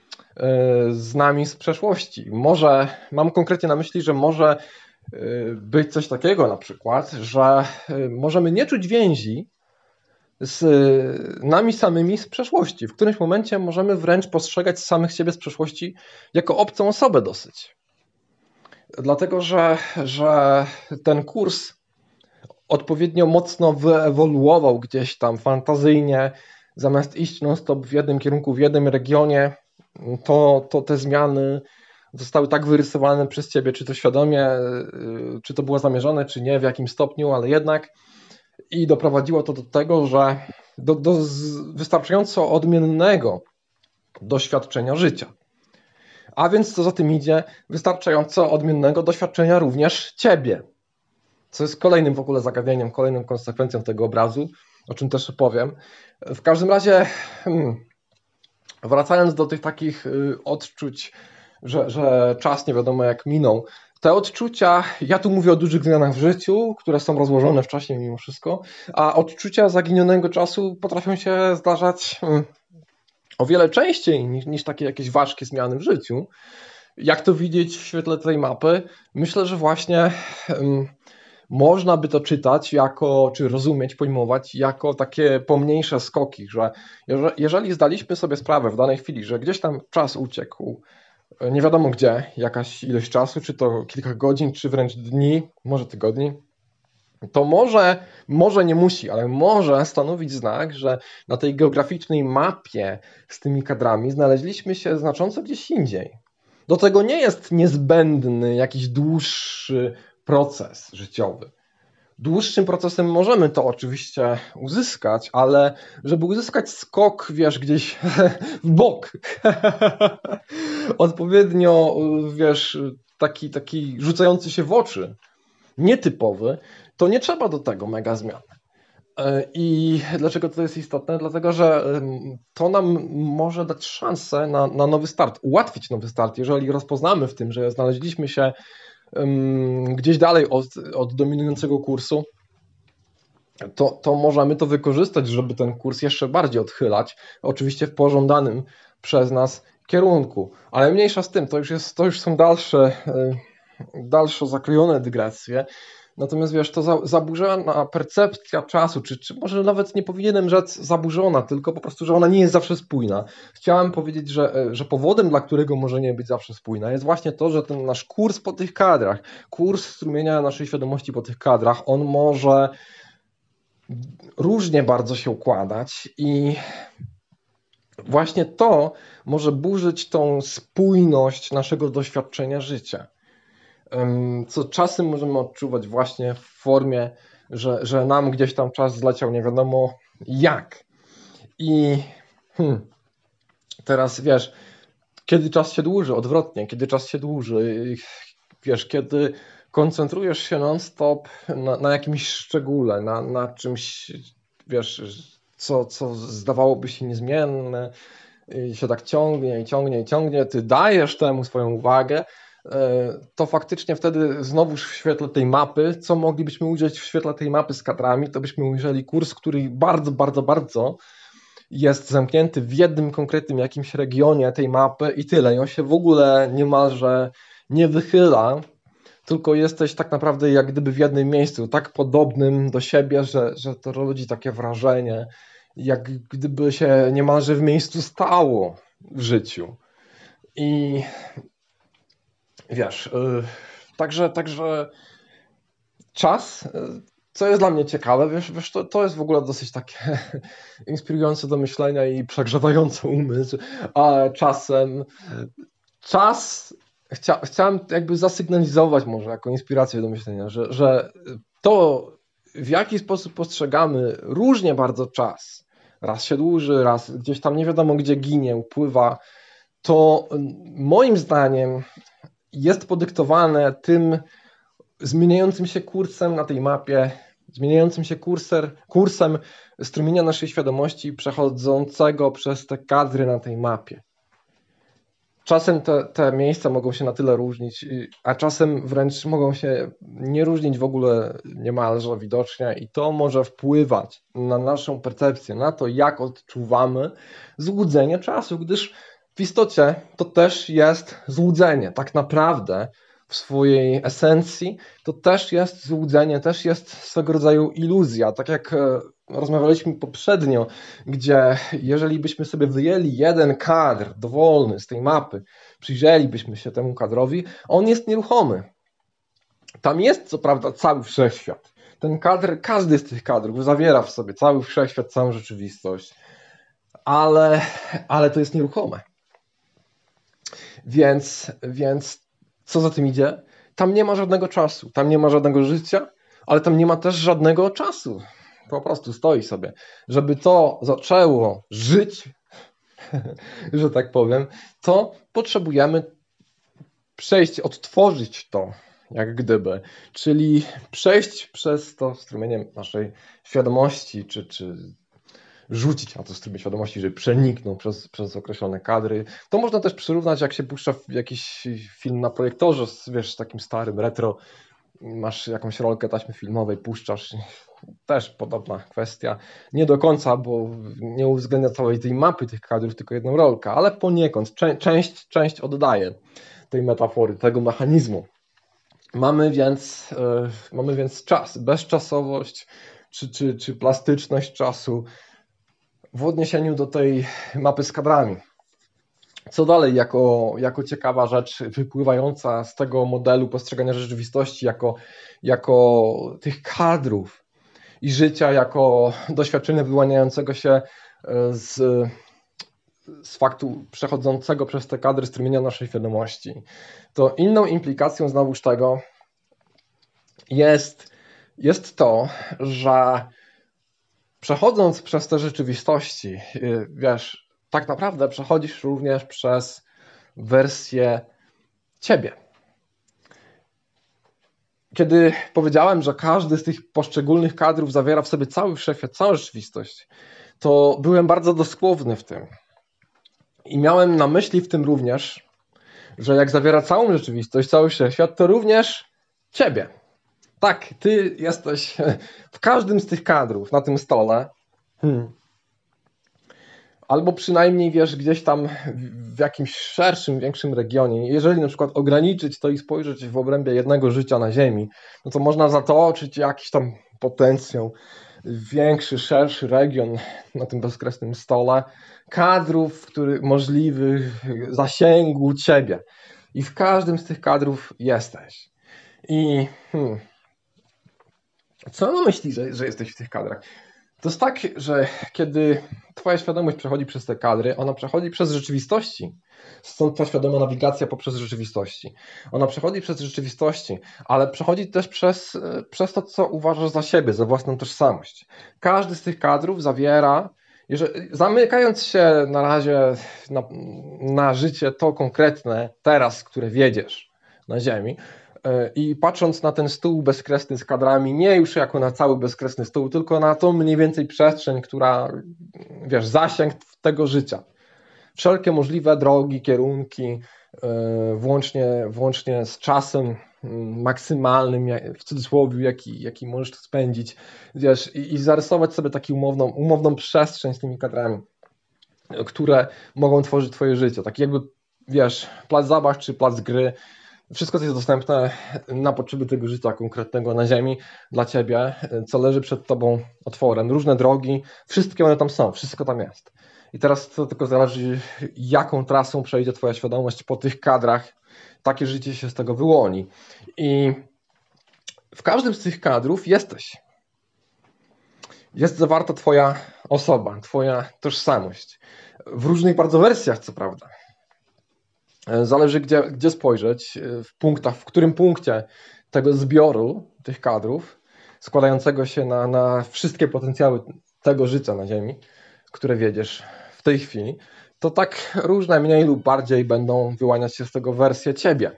z nami z przeszłości. Może, mam konkretnie na myśli, że może być coś takiego na przykład, że możemy nie czuć więzi z nami samymi z przeszłości. W którymś momencie możemy wręcz postrzegać samych siebie z przeszłości jako obcą osobę dosyć. Dlatego, że, że ten kurs odpowiednio mocno wyewoluował gdzieś tam fantazyjnie, zamiast iść non-stop w jednym kierunku, w jednym regionie, to, to te zmiany zostały tak wyrysowane przez ciebie, czy to świadomie, czy to było zamierzone, czy nie, w jakim stopniu, ale jednak. I doprowadziło to do tego, że do, do wystarczająco odmiennego doświadczenia życia. A więc co za tym idzie, wystarczająco odmiennego doświadczenia również ciebie. Co jest kolejnym w ogóle zagadnieniem, kolejną konsekwencją tego obrazu, o czym też opowiem. W każdym razie, hmm, wracając do tych takich odczuć, że, że czas nie wiadomo jak minął, te odczucia, ja tu mówię o dużych zmianach w życiu, które są rozłożone w czasie mimo wszystko, a odczucia zaginionego czasu potrafią się zdarzać hmm, o wiele częściej niż, niż takie jakieś ważkie zmiany w życiu. Jak to widzieć w świetle tej mapy? Myślę, że właśnie hmm, można by to czytać jako, czy rozumieć, pojmować jako takie pomniejsze skoki, że jeżeli zdaliśmy sobie sprawę w danej chwili, że gdzieś tam czas uciekł, nie wiadomo gdzie, jakaś ilość czasu, czy to kilka godzin, czy wręcz dni, może tygodni, to może, może nie musi, ale może stanowić znak, że na tej geograficznej mapie z tymi kadrami znaleźliśmy się znacząco gdzieś indziej. Do tego nie jest niezbędny jakiś dłuższy proces życiowy. Dłuższym procesem możemy to oczywiście uzyskać, ale żeby uzyskać skok, wiesz, gdzieś w bok, odpowiednio, wiesz, taki, taki rzucający się w oczy, nietypowy, to nie trzeba do tego mega zmian. I dlaczego to jest istotne? Dlatego, że to nam może dać szansę na, na nowy start, ułatwić nowy start, jeżeli rozpoznamy w tym, że znaleźliśmy się gdzieś dalej od, od dominującego kursu, to, to możemy to wykorzystać, żeby ten kurs jeszcze bardziej odchylać, oczywiście w pożądanym przez nas kierunku. Ale mniejsza z tym, to już, jest, to już są dalsze, dalsze zakrojone dygresje. Natomiast wiesz, to za, zaburzona percepcja czasu, czy, czy może nawet nie powinienem rzec zaburzona, tylko po prostu, że ona nie jest zawsze spójna. Chciałem powiedzieć, że, że powodem, dla którego może nie być zawsze spójna, jest właśnie to, że ten nasz kurs po tych kadrach, kurs strumienia naszej świadomości po tych kadrach, on może różnie bardzo się układać i właśnie to może burzyć tą spójność naszego doświadczenia życia. Co czasem możemy odczuwać właśnie w formie, że, że nam gdzieś tam czas zleciał nie wiadomo jak. I hmm, teraz wiesz, kiedy czas się dłuży, odwrotnie, kiedy czas się dłuży, wiesz, kiedy koncentrujesz się non-stop na, na jakimś szczególe, na, na czymś, wiesz, co, co zdawałoby się niezmienne, i się tak ciągnie i ciągnie i ciągnie, ty dajesz temu swoją uwagę, to faktycznie wtedy znowuż w świetle tej mapy, co moglibyśmy ujrzeć w świetle tej mapy z kadrami, to byśmy ujrzeli kurs, który bardzo, bardzo, bardzo jest zamknięty w jednym konkretnym jakimś regionie tej mapy i tyle. I on się w ogóle niemalże nie wychyla, tylko jesteś tak naprawdę jak gdyby w jednym miejscu, tak podobnym do siebie, że, że to rodzi takie wrażenie, jak gdyby się niemalże w miejscu stało w życiu. I wiesz, yy, także, także czas, yy, co jest dla mnie ciekawe, wiesz, wiesz to, to jest w ogóle dosyć takie inspirujące do myślenia i przegrzewające umysł, a czasem czas chcia, chciałem jakby zasygnalizować może jako inspirację do myślenia, że, że to w jaki sposób postrzegamy różnie bardzo czas, raz się dłuży, raz gdzieś tam nie wiadomo gdzie ginie, upływa, to moim zdaniem jest podyktowane tym zmieniającym się kursem na tej mapie, zmieniającym się kurser, kursem strumienia naszej świadomości przechodzącego przez te kadry na tej mapie. czasem te, te miejsca mogą się na tyle różnić, a czasem wręcz mogą się nie różnić w ogóle niemalże widocznie i to może wpływać na naszą percepcję, na to, jak odczuwamy złudzenie czasu, gdyż w istocie to też jest złudzenie. Tak naprawdę w swojej esencji to też jest złudzenie, też jest swego rodzaju iluzja. Tak jak rozmawialiśmy poprzednio, gdzie jeżeli byśmy sobie wyjęli jeden kadr dowolny z tej mapy, przyjrzelibyśmy się temu kadrowi, on jest nieruchomy. Tam jest co prawda cały wszechświat. Ten kadr, każdy z tych kadrów zawiera w sobie cały wszechświat, całą rzeczywistość, ale, ale to jest nieruchome. Więc, więc co za tym idzie? Tam nie ma żadnego czasu, tam nie ma żadnego życia, ale tam nie ma też żadnego czasu. Po prostu stoi sobie. Żeby to zaczęło żyć, że tak powiem, to potrzebujemy przejść, odtworzyć to, jak gdyby, czyli przejść przez to strumieniem naszej świadomości, czy, czy rzucić na to strumień świadomości, żeby przeniknął przez, przez określone kadry. To można też przyrównać, jak się puszcza jakiś film na projektorze, wiesz, takim starym, retro, masz jakąś rolkę taśmy filmowej, puszczasz, też podobna kwestia. Nie do końca, bo nie uwzględnia całej tej mapy tych kadrów, tylko jedną rolkę, ale poniekąd Czę- część, część oddaje tej metafory, tego mechanizmu. Mamy więc, yy, mamy więc czas, bezczasowość, czy, czy, czy plastyczność czasu w odniesieniu do tej mapy z kadrami. Co dalej jako, jako ciekawa rzecz wypływająca z tego modelu postrzegania rzeczywistości jako, jako tych kadrów i życia jako doświadczenia wyłaniającego się z, z faktu przechodzącego przez te kadry strumienia naszej świadomości. To inną implikacją znowuż tego jest, jest to, że przechodząc przez te rzeczywistości, wiesz, tak naprawdę przechodzisz również przez wersję ciebie. Kiedy powiedziałem, że każdy z tych poszczególnych kadrów zawiera w sobie cały wszechświat, całą rzeczywistość, to byłem bardzo dosłowny w tym. I miałem na myśli w tym również, że jak zawiera całą rzeczywistość, cały wszechświat, to również ciebie. Tak, ty jesteś w każdym z tych kadrów na tym stole. Hmm. Albo przynajmniej, wiesz, gdzieś tam w jakimś szerszym, większym regionie. Jeżeli na przykład ograniczyć to i spojrzeć w obrębie jednego życia na Ziemi, no to można zatoczyć jakiś tam potencjał, większy, szerszy region na tym bezkresnym stole kadrów, który możliwych zasięgu ciebie. I w każdym z tych kadrów jesteś. I hmm, co mam na myśli, że, że jesteś w tych kadrach? To jest tak, że kiedy twoja świadomość przechodzi przez te kadry, ona przechodzi przez rzeczywistości. Stąd ta świadoma nawigacja poprzez rzeczywistości. Ona przechodzi przez rzeczywistości, ale przechodzi też przez, przez to, co uważasz za siebie, za własną tożsamość. Każdy z tych kadrów zawiera, jeżeli, zamykając się na razie na, na życie to konkretne teraz, które wiedziesz na Ziemi, i patrząc na ten stół bezkresny z kadrami, nie już jako na cały bezkresny stół, tylko na tą mniej więcej przestrzeń, która, wiesz, zasięg tego życia. Wszelkie możliwe drogi, kierunki, włącznie, włącznie z czasem maksymalnym, w cudzysłowie, jaki, jaki możesz tu spędzić, wiesz, i, i zarysować sobie taką umowną, umowną przestrzeń z tymi kadrami, które mogą tworzyć twoje życie. Tak jakby, wiesz, plac zabaw czy plac gry. Wszystko, co jest dostępne na potrzeby tego życia konkretnego na Ziemi dla ciebie, co leży przed tobą otworem. Różne drogi, wszystkie one tam są, wszystko tam jest. I teraz to tylko zależy, jaką trasą przejdzie twoja świadomość po tych kadrach. Takie życie się z tego wyłoni. I w każdym z tych kadrów jesteś. Jest zawarta twoja osoba, twoja tożsamość. W różnych bardzo wersjach, co prawda. Zależy, gdzie, gdzie spojrzeć, w punktach, w którym punkcie tego zbioru, tych kadrów, składającego się na, na wszystkie potencjały tego życia na Ziemi, które wiedziesz w tej chwili, to tak różne, mniej lub bardziej będą wyłaniać się z tego wersje ciebie.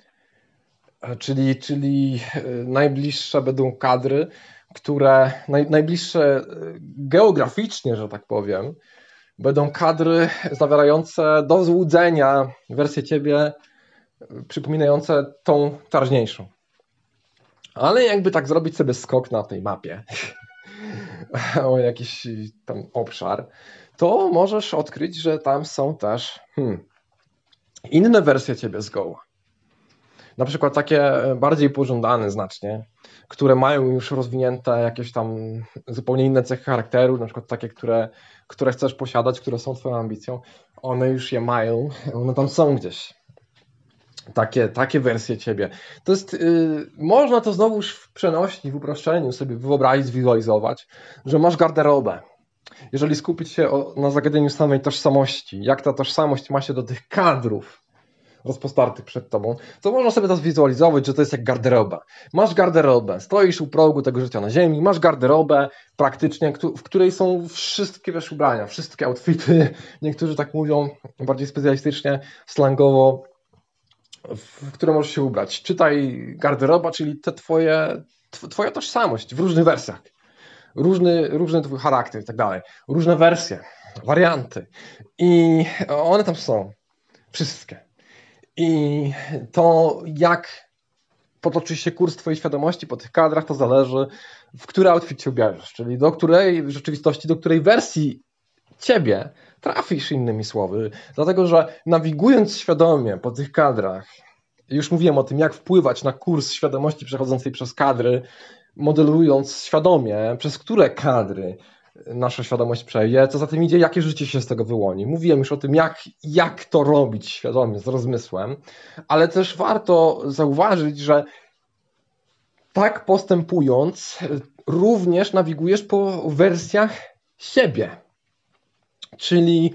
Czyli, czyli najbliższe będą kadry, które, naj, najbliższe geograficznie, że tak powiem, Będą kadry zawierające do złudzenia wersję ciebie przypominające tą teraźniejszą. Ale jakby tak zrobić sobie skok na tej mapie o jakiś tam obszar, to możesz odkryć, że tam są też hmm, inne wersje ciebie zgoła. Na przykład takie bardziej pożądane znacznie, które mają już rozwinięte jakieś tam zupełnie inne cechy charakteru, na przykład takie, które, które chcesz posiadać, które są twoją ambicją, one już je mają, one tam są gdzieś. Takie, takie wersje ciebie. To jest, yy, można to znowuż w przenośni, w uproszczeniu sobie wyobrazić, zwizualizować, że masz garderobę. Jeżeli skupić się o, na zagadnieniu samej tożsamości, jak ta tożsamość ma się do tych kadrów rozpostartych przed tobą, to można sobie to zwizualizować, że to jest jak garderoba. Masz garderobę, stoisz u progu tego życia na ziemi, masz garderobę praktycznie, w której są wszystkie wiesz, ubrania, wszystkie outfity, niektórzy tak mówią bardziej specjalistycznie, slangowo, w które możesz się ubrać. Czytaj garderoba, czyli te twoje, twoja tożsamość w różnych wersjach. Różny, różny twój charakter i tak dalej. Różne wersje, warianty. I one tam są. Wszystkie. I to jak potoczy się kurs twojej świadomości po tych kadrach, to zależy, w który outfit się ubierzesz. Czyli do której w rzeczywistości, do której wersji ciebie trafisz, innymi słowy. Dlatego, że nawigując świadomie po tych kadrach, już mówiłem o tym, jak wpływać na kurs świadomości przechodzącej przez kadry, modelując świadomie, przez które kadry nasza świadomość przejdzie, co za tym idzie, jakie życie się z tego wyłoni. Mówiłem już o tym, jak, jak to robić świadomie, z rozmysłem, ale też warto zauważyć, że tak postępując, również nawigujesz po wersjach siebie. Czyli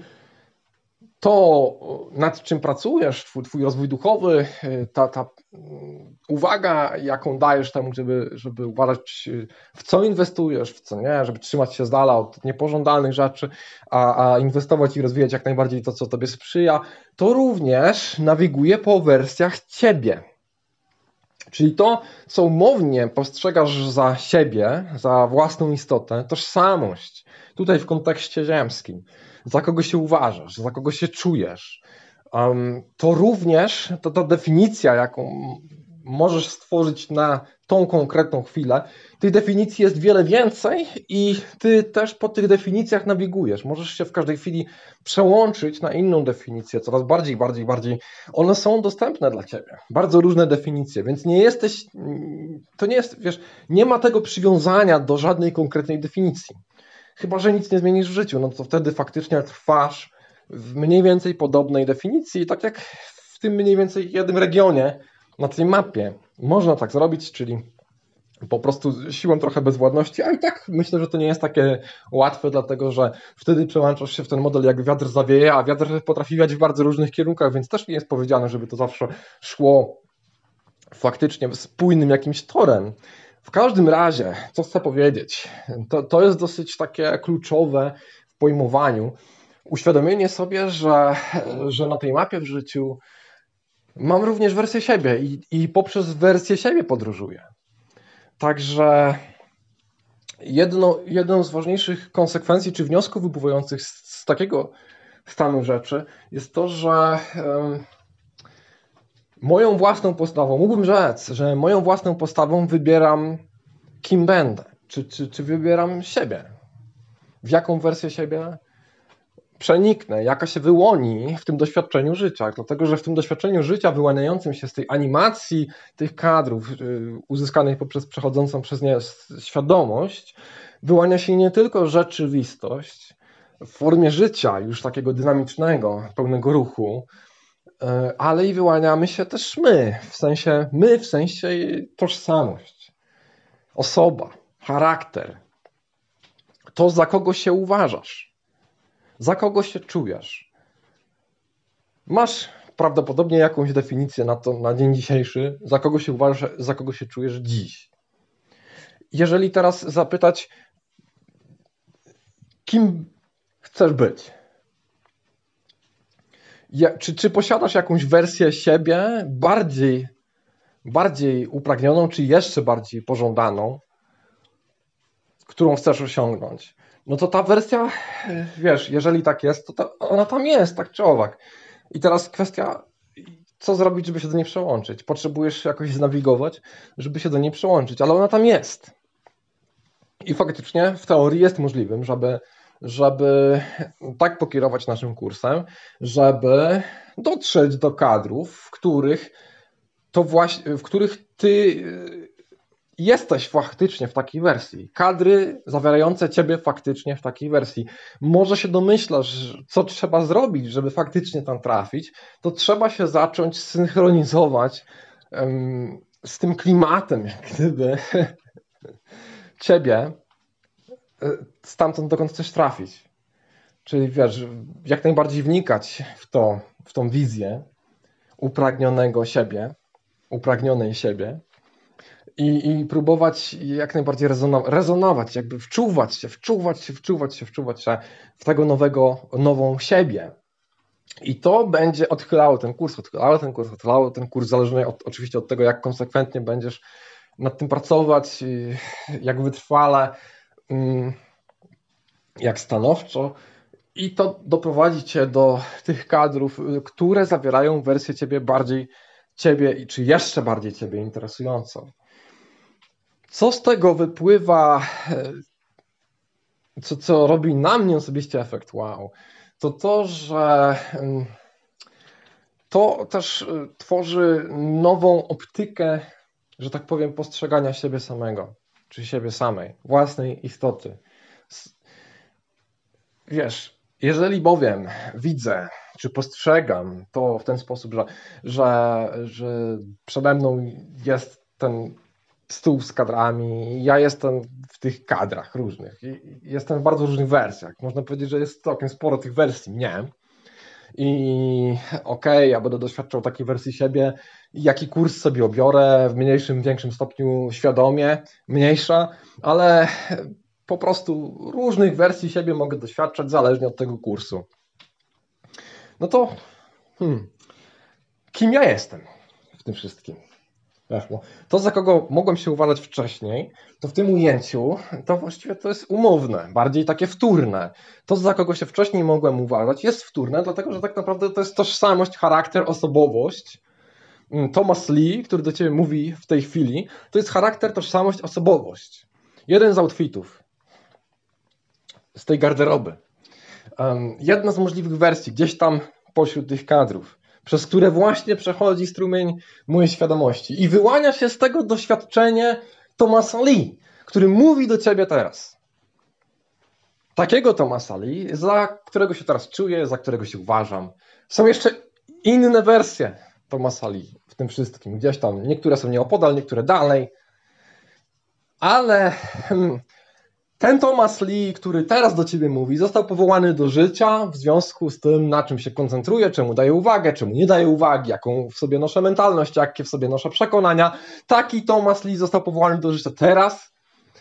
to, nad czym pracujesz, twój, twój rozwój duchowy, ta, ta uwaga, jaką dajesz temu, żeby, żeby uważać, w co inwestujesz, w co nie, żeby trzymać się z dala od niepożądanych rzeczy, a, a inwestować i rozwijać jak najbardziej to, co tobie sprzyja, to również nawiguje po wersjach ciebie. Czyli to, co umownie postrzegasz za siebie, za własną istotę, tożsamość, tutaj w kontekście ziemskim, za kogo się uważasz, za kogo się czujesz, um, to również to ta definicja, jaką możesz stworzyć na tą konkretną chwilę, tych definicji jest wiele więcej i ty też po tych definicjach nawigujesz. Możesz się w każdej chwili przełączyć na inną definicję, coraz bardziej, bardziej, bardziej. One są dostępne dla ciebie. Bardzo różne definicje, więc nie jesteś, to nie jest, wiesz, nie ma tego przywiązania do żadnej konkretnej definicji. Chyba że nic nie zmienisz w życiu, no to wtedy faktycznie trwasz w mniej więcej podobnej definicji, tak jak w tym mniej więcej jednym regionie na tej mapie. Można tak zrobić, czyli po prostu siłą trochę bezwładności, a i tak myślę, że to nie jest takie łatwe, dlatego że wtedy przełączasz się w ten model, jak wiatr zawieje, a wiatr potrafi wiać w bardzo różnych kierunkach, więc też nie jest powiedziane, żeby to zawsze szło faktycznie spójnym jakimś torem. W każdym razie, co chcę powiedzieć, to, to jest dosyć takie kluczowe w pojmowaniu. Uświadomienie sobie, że, że na tej mapie w życiu mam również wersję siebie i, i poprzez wersję siebie podróżuję. Także jedno, jedną z ważniejszych konsekwencji czy wniosków wypływających z, z takiego stanu rzeczy jest to, że um, moją własną postawą, mógłbym rzec, że moją własną postawą wybieram, kim będę, czy, czy, czy wybieram siebie, w jaką wersję siebie przeniknę, jaka się wyłoni w tym doświadczeniu życia, dlatego że w tym doświadczeniu życia wyłaniającym się z tej animacji tych kadrów uzyskanych poprzez przechodzącą przez nie świadomość, wyłania się nie tylko rzeczywistość w formie życia już takiego dynamicznego, pełnego ruchu, ale i wyłaniamy się też my, w sensie my, w sensie tożsamość, osoba, charakter, to za kogo się uważasz, za kogo się czujesz. Masz prawdopodobnie jakąś definicję na to na dzień dzisiejszy, za kogo się uważasz, za kogo się czujesz dziś. Jeżeli teraz zapytać, kim chcesz być? Ja, czy, czy posiadasz jakąś wersję siebie bardziej, bardziej upragnioną, czy jeszcze bardziej pożądaną, którą chcesz osiągnąć? no to ta wersja, wiesz, jeżeli tak jest, to ta, ona tam jest, tak czy owak. I teraz kwestia, co zrobić, żeby się do niej przełączyć? Potrzebujesz jakoś znawigować, żeby się do niej przełączyć, ale ona tam jest. I faktycznie w teorii jest możliwym, żeby, żeby tak pokierować naszym kursem, żeby dotrzeć do kadrów, w których to właśnie, w których ty jesteś faktycznie w takiej wersji. Kadry zawierające ciebie faktycznie w takiej wersji. Może się domyślasz, co trzeba zrobić, żeby faktycznie tam trafić, to trzeba się zacząć synchronizować um, z tym klimatem, jak gdyby ciebie stamtąd, dokąd chcesz trafić. Czyli wiesz, jak najbardziej wnikać w to, w tą wizję upragnionego siebie, upragnionej siebie i, i próbować jak najbardziej rezonować, rezonować, jakby wczuwać się, wczuwać się, wczuwać się, wczuwać się w tego nowego, nową siebie. I to będzie odchylało ten kurs, odchylało ten kurs, odchylało ten kurs, zależnie od, oczywiście od tego, jak konsekwentnie będziesz nad tym pracować, jak wytrwale, jak stanowczo. I to doprowadzi cię do tych kadrów, które zawierają wersję ciebie bardziej ciebie, czy jeszcze bardziej ciebie interesującą. Co z tego wypływa, co, co robi na mnie osobiście efekt wow, to to, że to też tworzy nową optykę, że tak powiem, postrzegania siebie samego, czy siebie samej, własnej istoty. Wiesz, jeżeli bowiem widzę, czy postrzegam to w ten sposób, że, że, że przede mną jest ten stół z kadrami, ja jestem w tych kadrach różnych, jestem w bardzo różnych wersjach. Można powiedzieć, że jest całkiem sporo tych wersji mnie. I okej, okay, ja będę doświadczał takiej wersji siebie, jaki kurs sobie obiorę, w mniejszym, większym stopniu świadomie, mniejsza, ale po prostu różnych wersji siebie mogę doświadczać zależnie od tego kursu. No to hmm, kim ja jestem w tym wszystkim? To, za kogo mogłem się uważać wcześniej, to w tym ujęciu to właściwie to jest umowne, bardziej takie wtórne. To, za kogo się wcześniej mogłem uważać, jest wtórne, dlatego że tak naprawdę to jest tożsamość, charakter, osobowość. Thomas Lee, który do ciebie mówi w tej chwili, to jest charakter, tożsamość, osobowość. Jeden z outfitów z tej garderoby. Um, jedna z możliwych wersji, gdzieś tam pośród tych kadrów, przez które właśnie przechodzi strumień mojej świadomości i wyłania się z tego doświadczenie Thomasa Lee, który mówi do ciebie teraz. Takiego Thomasa Lee, za którego się teraz czuję, za którego się uważam. Są jeszcze inne wersje Thomasa Lee w tym wszystkim. Gdzieś tam, niektóre są nieopodal, niektóre dalej. Ale hmm, ten Thomas Lee, który teraz do ciebie mówi, został powołany do życia w związku z tym, na czym się koncentruje, czemu daje uwagę, czemu nie daje uwagi, jaką w sobie noszę mentalność, jakie w sobie noszę przekonania. Taki Thomas Lee został powołany do życia teraz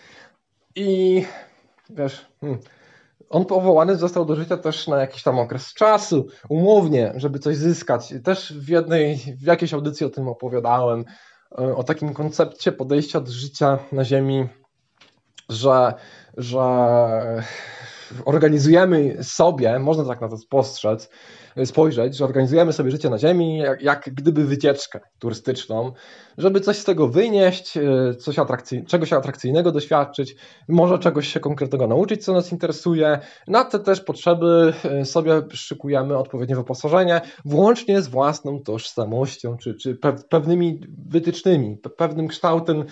i wiesz, hmm, on powołany został do życia też na jakiś tam okres czasu, umownie, żeby coś zyskać. Też w jednej, w jakiejś audycji o tym opowiadałem, o takim koncepcie podejścia do życia na Ziemi, że, że organizujemy sobie, można tak na to spostrzec, spojrzeć, że organizujemy sobie życie na Ziemi jak, jak gdyby wycieczkę turystyczną, żeby coś z tego wynieść, coś atrakcyj- czegoś atrakcyjnego doświadczyć, może czegoś się konkretnego nauczyć, co nas interesuje. Na te też potrzeby sobie szykujemy odpowiednie wyposażenie, włącznie z własną tożsamością, czy, czy pe- pewnymi wytycznymi, pe- pewnym kształtem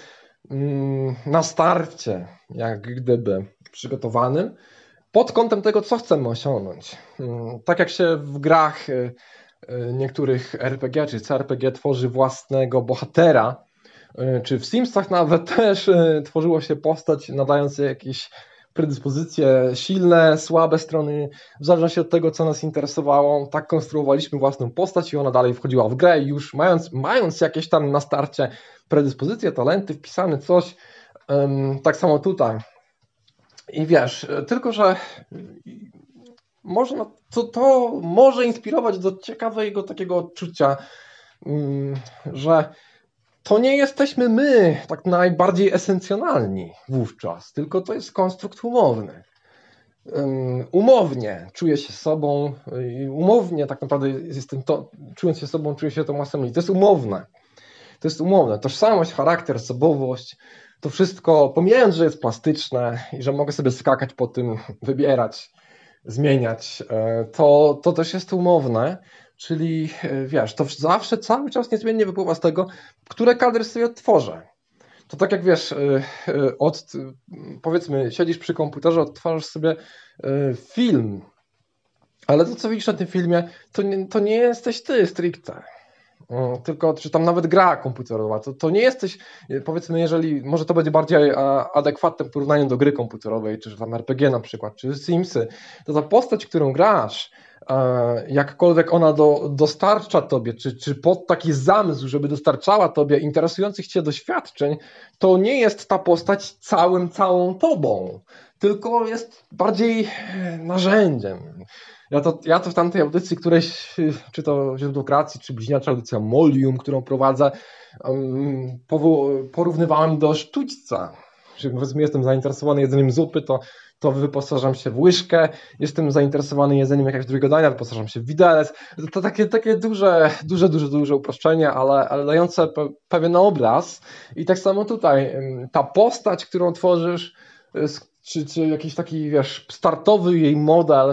na starcie, jak gdyby przygotowanym, pod kątem tego, co chcemy osiągnąć. Tak jak się w grach niektórych er pe gie czy ce er pe gie tworzy własnego bohatera, czy w Simsach nawet też tworzyło się postać, nadając jakieś predyspozycje silne, słabe strony, w zależności od tego, co nas interesowało, tak konstruowaliśmy własną postać i ona dalej wchodziła w grę i już mając, mając jakieś tam na starcie predyspozycje, talenty, wpisane coś, tak samo tutaj. I wiesz, tylko że można, to, to może inspirować do ciekawego takiego odczucia, że to nie jesteśmy my tak najbardziej esencjonalni wówczas, tylko to jest konstrukt umowny. umownie czuję się sobą, umownie tak naprawdę jestem to, czując się sobą, czuję się tą masą ludzi. To jest umowne. To jest umowne. Tożsamość, charakter, osobowość, to wszystko, pomijając, że jest plastyczne i że mogę sobie skakać po tym, wybierać, zmieniać, to, to też jest umowne. Czyli wiesz, to zawsze cały czas niezmiennie wypływa z tego, które kadry sobie odtworzę. To tak jak wiesz, od, powiedzmy, siedzisz przy komputerze, odtwarzasz sobie film, ale to, co widzisz na tym filmie, to nie, to nie jesteś ty stricte. Tylko, czy tam nawet gra komputerowa, to, to nie jesteś, powiedzmy, jeżeli, może to będzie bardziej adekwatne w porównaniu do gry komputerowej, czy tam er pe gie na przykład, czy Simsy, to ta postać, którą grasz, jakkolwiek ona do, dostarcza tobie, czy, czy pod taki zamysł, żeby dostarczała tobie interesujących cię doświadczeń, to nie jest ta postać całym, całą tobą, tylko jest bardziej narzędziem. Ja to, ja to w tamtej audycji któreś, czy to źródłokracji, czy bliźniacza audycja Molium, którą prowadzę, um, porównywałem do sztućca. Czyli powiedzmy, jestem zainteresowany jedzeniem zupy, to, to wyposażam się w łyżkę, jestem zainteresowany jedzeniem jakiegoś drugiego dania, wyposażam się w widelec. To, to takie, takie duże, duże, duże, duże uproszczenie, ale, ale dające pe, pewien obraz. I tak samo tutaj, ta postać, którą tworzysz, czy, czy jakiś taki, wiesz, startowy jej model,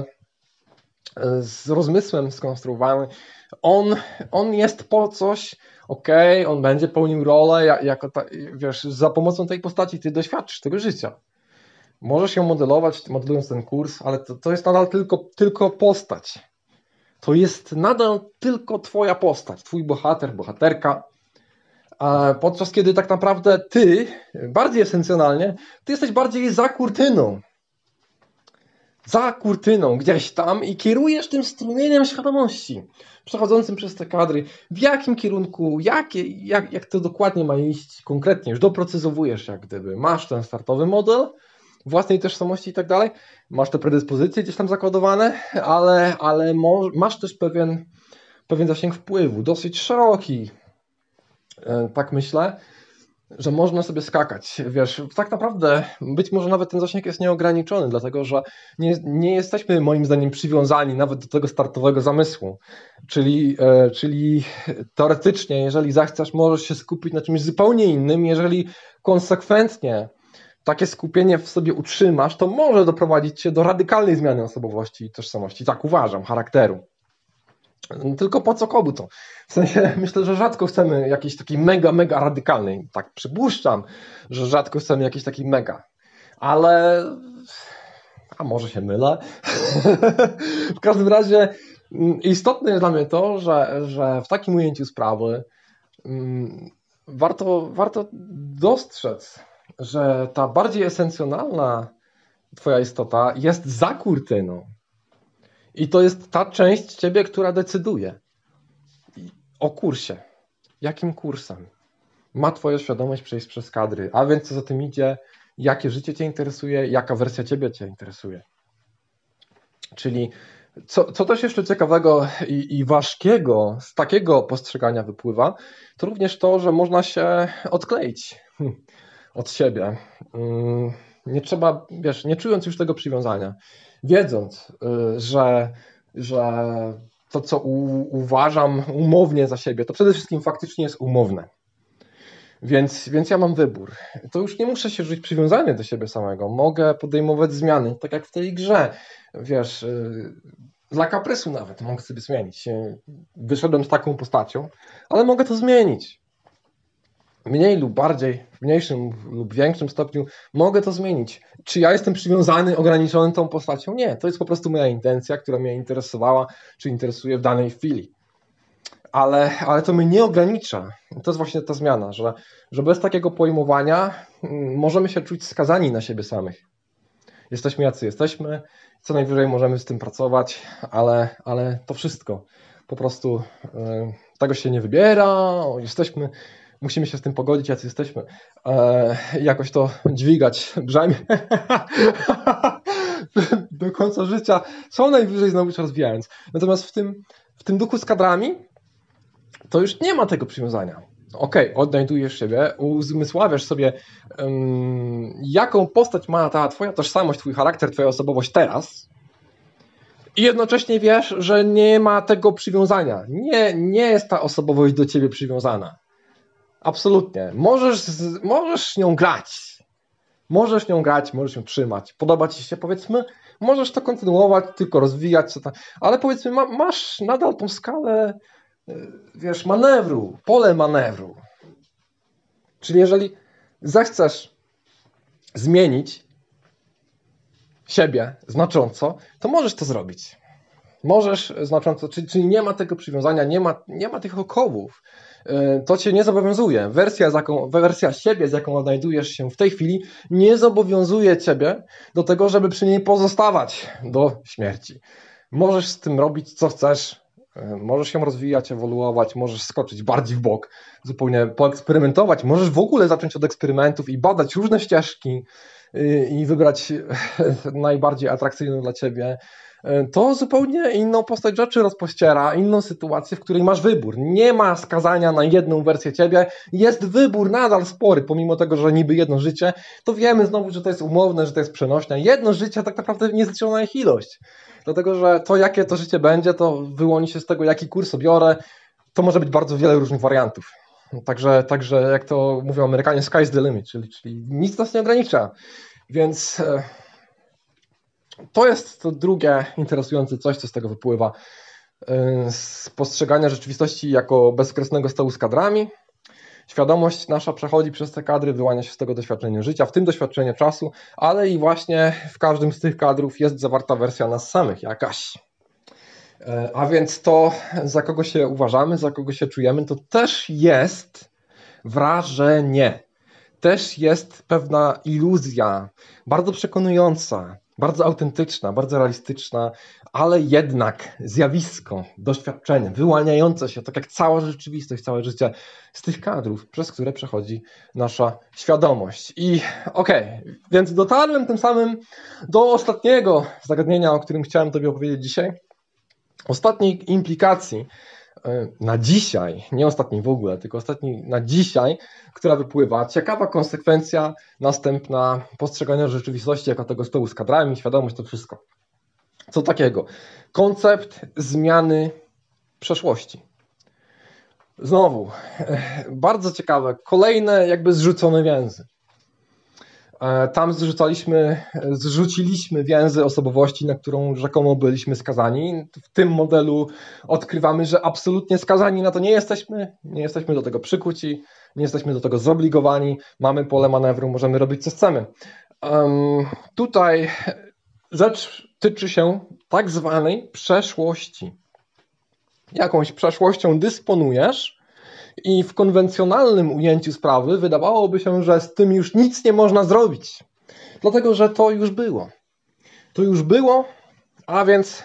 z rozmysłem skonstruowany, on, on jest po coś, okej, okay, on będzie pełnił rolę, jako ta, wiesz, za pomocą tej postaci ty doświadczysz tego życia. Możesz ją modelować, modelując ten kurs, ale to, to jest nadal tylko, tylko postać. To jest nadal tylko twoja postać, twój bohater, bohaterka, a podczas kiedy tak naprawdę ty, bardziej esencjonalnie, ty jesteś bardziej za kurtyną. za kurtyną gdzieś tam i kierujesz tym strumieniem świadomości przechodzącym przez te kadry, w jakim kierunku, jakie, jak, jak to dokładnie ma iść konkretnie, już doprecyzowujesz jak gdyby, masz ten startowy model własnej tożsamości i tak dalej, masz te predyspozycje gdzieś tam zakodowane, ale, ale mo- masz też pewien, pewien zasięg wpływu, dosyć szeroki, tak myślę, że można sobie skakać. Wiesz, tak naprawdę być może nawet ten zasięg jest nieograniczony, dlatego że nie, nie jesteśmy moim zdaniem przywiązani nawet do tego startowego zamysłu. Czyli, e, czyli teoretycznie, jeżeli zechcesz, możesz się skupić na czymś zupełnie innym. Jeżeli konsekwentnie takie skupienie w sobie utrzymasz, to może doprowadzić cię do radykalnej zmiany osobowości i tożsamości. Tak uważam, charakteru. Tylko po co komu to? W sensie myślę, że rzadko chcemy jakiejś takiej mega, mega radykalnej. Tak przypuszczam, że rzadko chcemy jakiejś takiej mega. Ale a może się mylę? W każdym razie istotne jest dla mnie to, że, że w takim ujęciu sprawy um, warto, warto dostrzec, że ta bardziej esencjonalna twoja istota jest za kurtyną. I to jest ta część ciebie, która decyduje o kursie. Jakim kursem ma twoja świadomość przejść przez kadry, a więc co za tym idzie, jakie życie cię interesuje, jaka wersja ciebie cię interesuje. Czyli co, co też jeszcze ciekawego i, i ważkiego z takiego postrzegania wypływa, to również to, że można się odkleić od siebie. Nie trzeba, wiesz, nie czując już tego przywiązania, wiedząc, że, że to, co u, uważam umownie za siebie, to przede wszystkim faktycznie jest umowne. Więc, więc ja mam wybór. To już nie muszę się żyć przywiązany do siebie samego. Mogę podejmować zmiany, tak jak w tej grze. Wiesz, dla kaprysu nawet mogę sobie zmienić. Wyszedłem z taką postacią, ale mogę to zmienić. Mniej lub bardziej, w mniejszym lub większym stopniu mogę to zmienić. Czy ja jestem przywiązany, ograniczony tą postacią? Nie, to jest po prostu moja intencja, która mnie interesowała, czy interesuje w danej chwili. Ale, ale to mnie nie ogranicza. To jest właśnie ta zmiana, że, że bez takiego pojmowania możemy się czuć skazani na siebie samych. Jesteśmy jacy jesteśmy, co najwyżej możemy z tym pracować, ale, ale to wszystko. Po prostu yy, tego się nie wybiera, jesteśmy... Musimy się z tym pogodzić, jacy jesteśmy. E, jakoś to dźwigać brzemię do końca życia, co najwyżej znowu się rozwijając. Natomiast w tym, w tym duchu z kadrami to już nie ma tego przywiązania. okej, okay, odnajdujesz siebie, uzmysławiasz sobie, um, jaką postać ma ta twoja tożsamość, twój charakter, twoja osobowość teraz i jednocześnie wiesz, że nie ma tego przywiązania. Nie, nie jest ta osobowość do ciebie przywiązana. Absolutnie. Możesz, możesz nią grać. Możesz nią grać, możesz ją trzymać. Podoba ci się, powiedzmy, możesz to kontynuować, tylko rozwijać, co tam, ale powiedzmy, ma, masz nadal tą skalę, wiesz, manewru, pole manewru. Czyli jeżeli zechcesz zmienić siebie znacząco, to możesz to zrobić. Możesz znacząco, czyli, czyli nie ma tego przywiązania, nie ma, nie ma tych okowów. To cię nie zobowiązuje. Wersja, z jaką, wersja siebie, z jaką odnajdujesz się w tej chwili, nie zobowiązuje ciebie do tego, żeby przy niej pozostawać do śmierci. Możesz z tym robić, co chcesz. Możesz się rozwijać, ewoluować, możesz skoczyć bardziej w bok, zupełnie poeksperymentować. Możesz w ogóle zacząć od eksperymentów i badać różne ścieżki i wybrać najbardziej atrakcyjną dla ciebie. To zupełnie inną postać rzeczy rozpościera, inną sytuację, w której masz wybór. Nie ma skazania na jedną wersję ciebie, jest wybór nadal spory, pomimo tego, że niby jedno życie, to wiemy znowu, że to jest umowne, że to jest przenośne. Jedno życie tak naprawdę niezliczona ich ilość. Dlatego, że to jakie to życie będzie, to wyłoni się z tego, jaki kurs obiorę. To może być bardzo wiele różnych wariantów. Także, także jak to mówią Amerykanie, sky's the limit, czyli, czyli nic nas nie ogranicza. Więc to jest to drugie interesujące coś, co z tego wypływa. Z postrzegania rzeczywistości jako bezkresnego stołu z kadrami. Świadomość nasza przechodzi przez te kadry, wyłania się z tego doświadczenie życia, w tym doświadczenie czasu, ale i właśnie w każdym z tych kadrów jest zawarta wersja nas samych, jakaś. A więc to, za kogo się uważamy, za kogo się czujemy, to też jest wrażenie. Też jest pewna iluzja, bardzo przekonująca, bardzo autentyczna, bardzo realistyczna, ale jednak zjawisko, doświadczenie, wyłaniające się, tak jak cała rzeczywistość, całe życie z tych kadrów, przez które przechodzi nasza świadomość. I okej, okay, więc dotarłem tym samym do ostatniego zagadnienia, o którym chciałem Tobie opowiedzieć dzisiaj. Ostatniej implikacji na dzisiaj, nie ostatniej w ogóle, tylko ostatniej na dzisiaj, która wypływa. Ciekawa konsekwencja następna postrzegania rzeczywistości jako tego stołu z kadrami, świadomość, to wszystko. Co takiego? Koncept zmiany przeszłości. Znowu, bardzo ciekawe, kolejne jakby zrzucone więzy. Tam zrzucaliśmy, zrzuciliśmy więzy osobowości, na którą rzekomo byliśmy skazani. W tym modelu odkrywamy, że absolutnie skazani na to nie jesteśmy, nie jesteśmy do tego przykuci, nie jesteśmy do tego zobligowani, mamy pole manewru, możemy robić co chcemy. Um, tutaj rzecz tyczy się tak zwanej przeszłości. Jakąś przeszłością dysponujesz, i w konwencjonalnym ujęciu sprawy wydawałoby się, że z tym już nic nie można zrobić. Dlatego, że to już było. To już było, a więc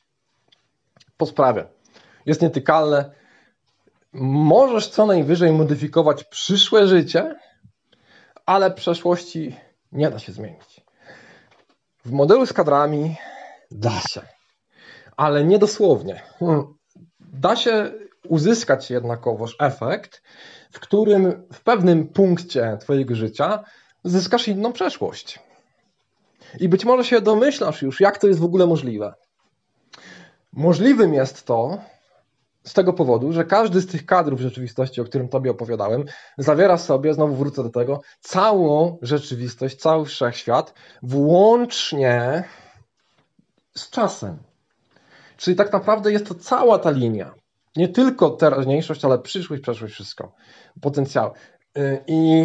po sprawie. Jest nietykalne. Możesz co najwyżej modyfikować przyszłe życie, ale przeszłości nie da się zmienić. W modelu z kadrami da się, ale nie dosłownie. Da się uzyskać jednakowoż efekt, w którym w pewnym punkcie twojego życia zyskasz inną przeszłość. I być może się domyślasz już, jak to jest w ogóle możliwe. Możliwym jest to z tego powodu, że każdy z tych kadrów rzeczywistości, o którym Tobie opowiadałem, zawiera w sobie, znowu wrócę do tego, całą rzeczywistość, cały wszechświat, włącznie z czasem. Czyli tak naprawdę jest to cała ta linia. Nie tylko teraźniejszość, ale przyszłość, przeszłość, wszystko. Potencjał. I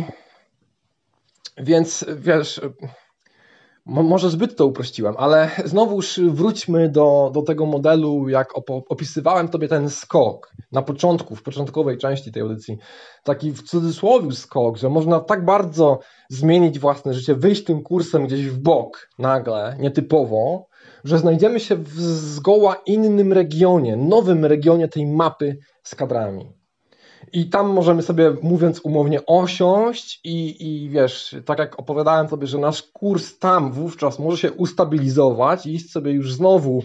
więc wiesz, może zbyt to uprościłem, ale znowuż wróćmy do, do tego modelu, jak opisywałem Tobie ten skok na początku, w początkowej części tej audycji. Taki w cudzysłowie skok, że można tak bardzo zmienić własne życie, wyjść tym kursem gdzieś w bok nagle, nietypowo, że znajdziemy się w zgoła innym regionie, nowym regionie tej mapy z kadrami. I tam możemy sobie, mówiąc umownie, osiąść i, i wiesz, tak jak opowiadałem sobie, że nasz kurs tam wówczas może się ustabilizować i iść sobie już znowu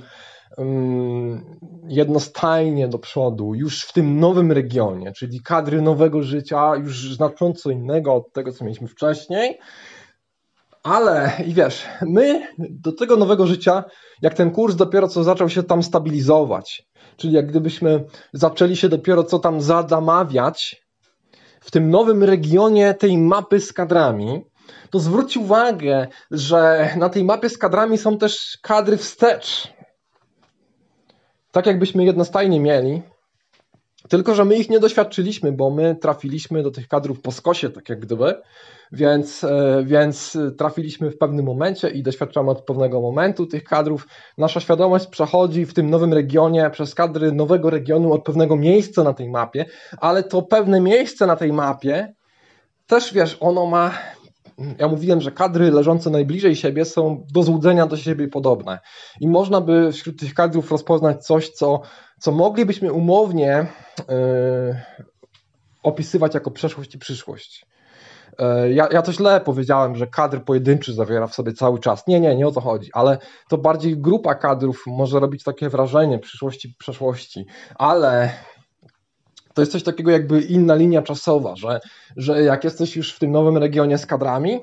jednostajnie do przodu, już w tym nowym regionie, czyli kadry nowego życia, już znacząco innego od tego, co mieliśmy wcześniej. Ale i wiesz, my do tego nowego życia, jak ten kurs dopiero co zaczął się tam stabilizować, czyli jak gdybyśmy zaczęli się dopiero co tam zadamawiać w tym nowym regionie tej mapy z kadrami, to zwróć uwagę, że na tej mapie z kadrami są też kadry wstecz. Tak jakbyśmy jednostajnie mieli, tylko że my ich nie doświadczyliśmy, bo my trafiliśmy do tych kadrów po skosie, tak jak gdyby, więc, więc trafiliśmy w pewnym momencie i doświadczamy od pewnego momentu tych kadrów. Nasza świadomość przechodzi w tym nowym regionie przez kadry nowego regionu od pewnego miejsca na tej mapie, ale to pewne miejsce na tej mapie też, wiesz, ono ma... Ja mówiłem, że kadry leżące najbliżej siebie są do złudzenia do siebie podobne. I można by wśród tych kadrów rozpoznać coś, co, co moglibyśmy umownie yy, opisywać jako przeszłość i przyszłość. Yy, ja, ja to źle powiedziałem, że kadr pojedynczy zawiera w sobie cały czas. Nie, nie, nie o to chodzi, ale to bardziej grupa kadrów może robić takie wrażenie przyszłości i przeszłości, ale... To jest coś takiego jakby inna linia czasowa, że, że jak jesteś już w tym nowym regionie z kadrami,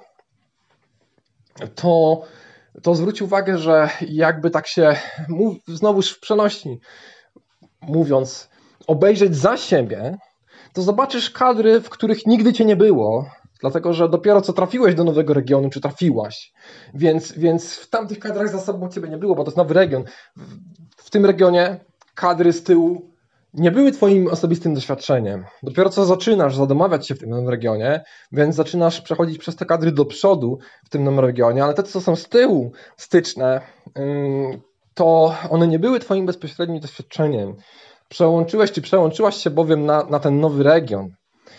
to, to zwróć uwagę, że jakby tak się, mów, znowuż w przenośni mówiąc, obejrzeć za siebie, to zobaczysz kadry, w których nigdy cię nie było, dlatego że dopiero co trafiłeś do nowego regionu, czy trafiłaś, więc, więc w tamtych kadrach za sobą ciebie nie było, bo to jest nowy region. W, w tym regionie kadry z tyłu nie były twoim osobistym doświadczeniem. Dopiero co zaczynasz zadomawiać się w tym nowym regionie, więc zaczynasz przechodzić przez te kadry do przodu w tym nowym regionie, ale te, co są z tyłu styczne, to one nie były twoim bezpośrednim doświadczeniem. Przełączyłeś czy przełączyłaś się bowiem na, na ten nowy region.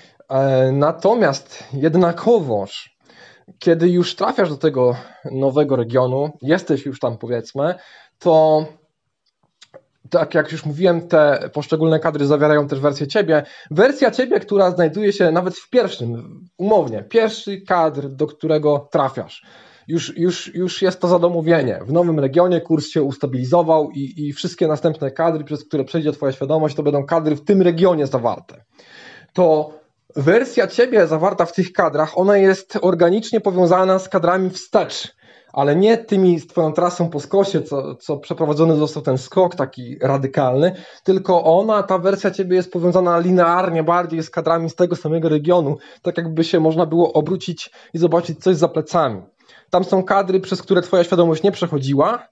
Natomiast jednakowoż, kiedy już trafiasz do tego nowego regionu, jesteś już tam powiedzmy, to tak jak już mówiłem, te poszczególne kadry zawierają też wersję ciebie. Wersja ciebie, która znajduje się nawet w pierwszym, umownie, pierwszy kadr, do którego trafiasz. Już, już, już jest to zadomowienie. W nowym regionie kurs się ustabilizował i, i wszystkie następne kadry, przez które przejdzie twoja świadomość, to będą kadry w tym regionie zawarte. To wersja ciebie zawarta w tych kadrach, ona jest organicznie powiązana z kadrami wstecz. Ale nie tymi z twoją trasą po skosie, co, co przeprowadzony został ten skok taki radykalny, tylko ona, ta wersja ciebie jest powiązana linearnie bardziej z kadrami z tego samego regionu, tak jakby się można było obrócić i zobaczyć coś za plecami. Tam są kadry, przez które twoja świadomość nie przechodziła,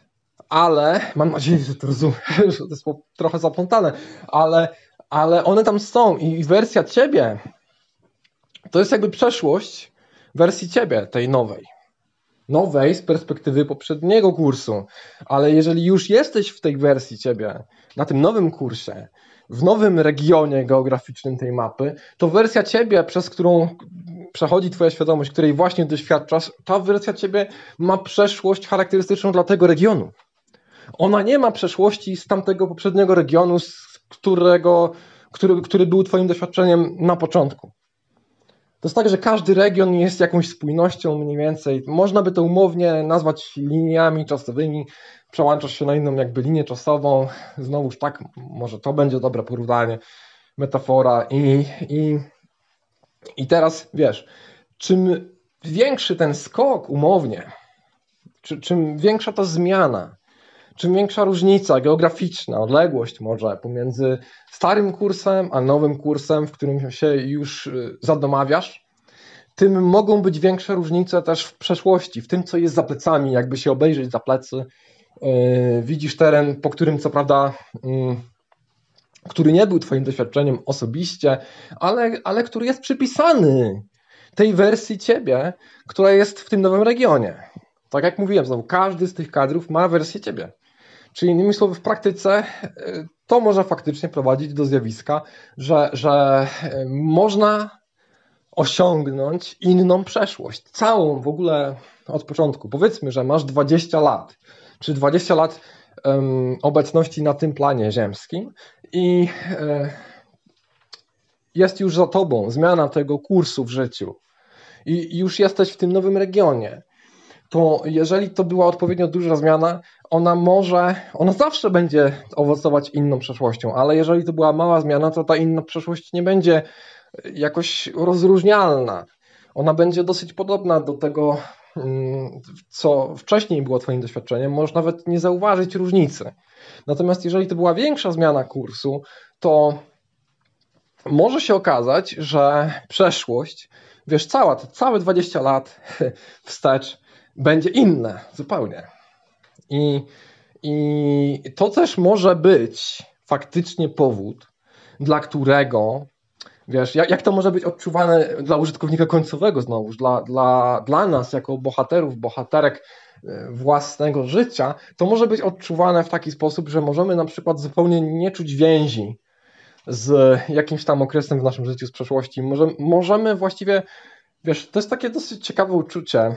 ale, mam nadzieję, że to rozumiesz, że to jest trochę zaplątane, ale, ale one tam są i wersja ciebie to jest jakby przeszłość wersji ciebie, tej nowej. Nowej z perspektywy poprzedniego kursu, ale jeżeli już jesteś w tej wersji ciebie, na tym nowym kursie, w nowym regionie geograficznym tej mapy, to wersja ciebie, przez którą przechodzi twoja świadomość, której właśnie doświadczasz, ta wersja ciebie ma przeszłość charakterystyczną dla tego regionu. Ona nie ma przeszłości z tamtego poprzedniego regionu, z którego, który, który był twoim doświadczeniem na początku. To jest tak, że każdy region jest jakąś spójnością mniej więcej. Można by to umownie nazwać liniami czasowymi. Przełączasz się na inną jakby linię czasową. Znowuż tak, może to będzie dobre porównanie, metafora. I, i, i teraz wiesz, czym większy ten skok umownie, czy, czym większa ta zmiana, czym większa różnica geograficzna, odległość może pomiędzy starym kursem a nowym kursem, w którym się już zadomawiasz, tym mogą być większe różnice też w przeszłości, w tym, co jest za plecami, jakby się obejrzeć za plecy. Yy, widzisz teren, po którym co prawda, yy, który nie był twoim doświadczeniem osobiście, ale, ale który jest przypisany tej wersji ciebie, która jest w tym nowym regionie. Tak jak mówiłem, znowu, każdy z tych kadrów ma wersję ciebie. Czyli innymi słowy, w praktyce to może faktycznie prowadzić do zjawiska, że, że można osiągnąć inną przeszłość. Całą w ogóle od początku. Powiedzmy, że masz dwadzieścia lat, czy dwadzieścia lat um, obecności na tym planie ziemskim i e, jest już za tobą zmiana tego kursu w życiu i, i już jesteś w tym nowym regionie. to jeżeli to była odpowiednio duża zmiana, ona może, ona zawsze będzie owocować inną przeszłością, ale jeżeli to była mała zmiana, to ta inna przeszłość nie będzie jakoś rozróżnialna. Ona będzie dosyć podobna do tego, co wcześniej było twoim doświadczeniem, możesz nawet nie zauważyć różnicy. Natomiast jeżeli to była większa zmiana kursu, to może się okazać, że przeszłość, wiesz, cała, te całe dwadzieścia lat wstecz będzie inne zupełnie. I, I to też może być faktycznie powód, dla którego, wiesz, jak, jak to może być odczuwane dla użytkownika końcowego znowuż, dla, dla, dla nas jako bohaterów, bohaterek własnego życia, to może być odczuwane w taki sposób, że możemy na przykład zupełnie nie czuć więzi z jakimś tam okresem w naszym życiu z przeszłości. Możemy, możemy właściwie, wiesz, to jest takie dosyć ciekawe uczucie,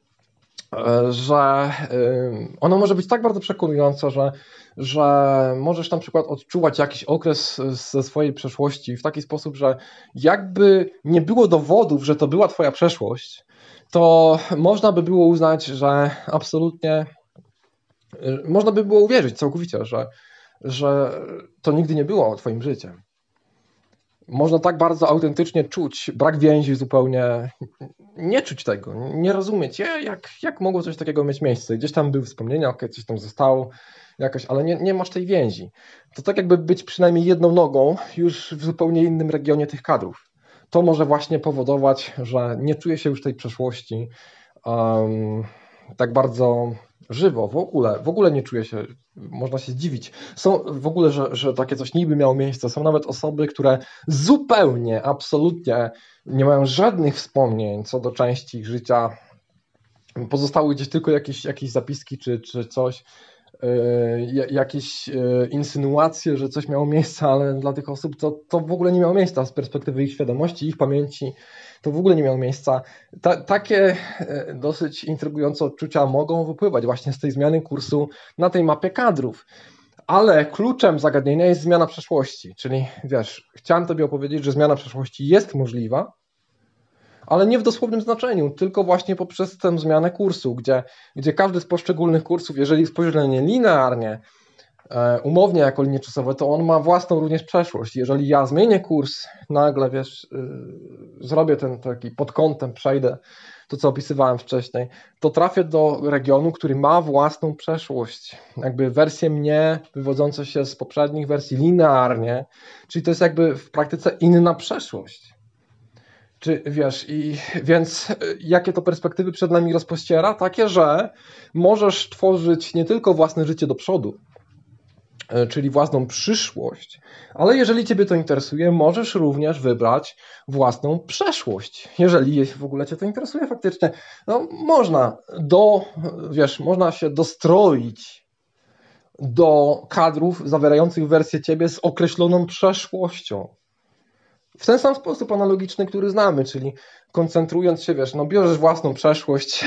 że ono może być tak bardzo przekonujące, że, że możesz na przykład odczuwać jakiś okres ze swojej przeszłości w taki sposób, że jakby nie było dowodów, że to była twoja przeszłość, to można by było uznać, że absolutnie można by było uwierzyć całkowicie, że, że to nigdy nie było twoim życiem. Można tak bardzo autentycznie czuć brak więzi, zupełnie nie czuć tego, nie rozumieć, jak, jak mogło coś takiego mieć miejsce. Gdzieś tam były wspomnienia, ok, coś tam zostało jakoś, ale nie, nie masz tej więzi. To tak jakby być przynajmniej jedną nogą już w zupełnie innym regionie tych kadrów. To może właśnie powodować, że nie czuję się już tej przeszłości um, tak bardzo żywo, w ogóle, w ogóle nie czuję się, można się zdziwić. Są w ogóle, że, że takie coś niby miało miejsce, są nawet osoby, które zupełnie, absolutnie nie mają żadnych wspomnień co do części ich życia, pozostały gdzieś tylko jakieś, jakieś zapiski czy, czy coś, yy, jakieś yy, insynuacje, że coś miało miejsce, ale dla tych osób to, to w ogóle nie miało miejsca z perspektywy ich świadomości, ich pamięci. To w ogóle nie miało miejsca. Ta, takie dosyć intrygujące odczucia mogą wypływać właśnie z tej zmiany kursu na tej mapie kadrów. Ale kluczem zagadnienia jest zmiana przeszłości. Czyli wiesz, chciałem tobie opowiedzieć, że zmiana przeszłości jest możliwa, ale nie w dosłownym znaczeniu, tylko właśnie poprzez tę zmianę kursu, gdzie, gdzie każdy z poszczególnych kursów, jeżeli spojrzysz na nie linearnie, umownie jako linie czasowe, to on ma własną również przeszłość. Jeżeli ja zmienię kurs, nagle wiesz, yy, zrobię ten taki pod kątem, przejdę to, co opisywałem wcześniej, to trafię do regionu, który ma własną przeszłość. Jakby wersje mnie wywodzące się z poprzednich wersji linearnie, czyli to jest jakby w praktyce inna przeszłość. Czy wiesz, i więc jakie to perspektywy przed nami rozpościera? Takie, że możesz tworzyć nie tylko własne życie do przodu, czyli własną przyszłość, ale jeżeli ciebie to interesuje, możesz również wybrać własną przeszłość, jeżeli w ogóle cię to interesuje faktycznie. No, można do, wiesz, można się dostroić do kadrów zawierających wersję ciebie z określoną przeszłością. W ten sam sposób analogiczny, który znamy, czyli koncentrując się, wiesz, no bierzesz własną przeszłość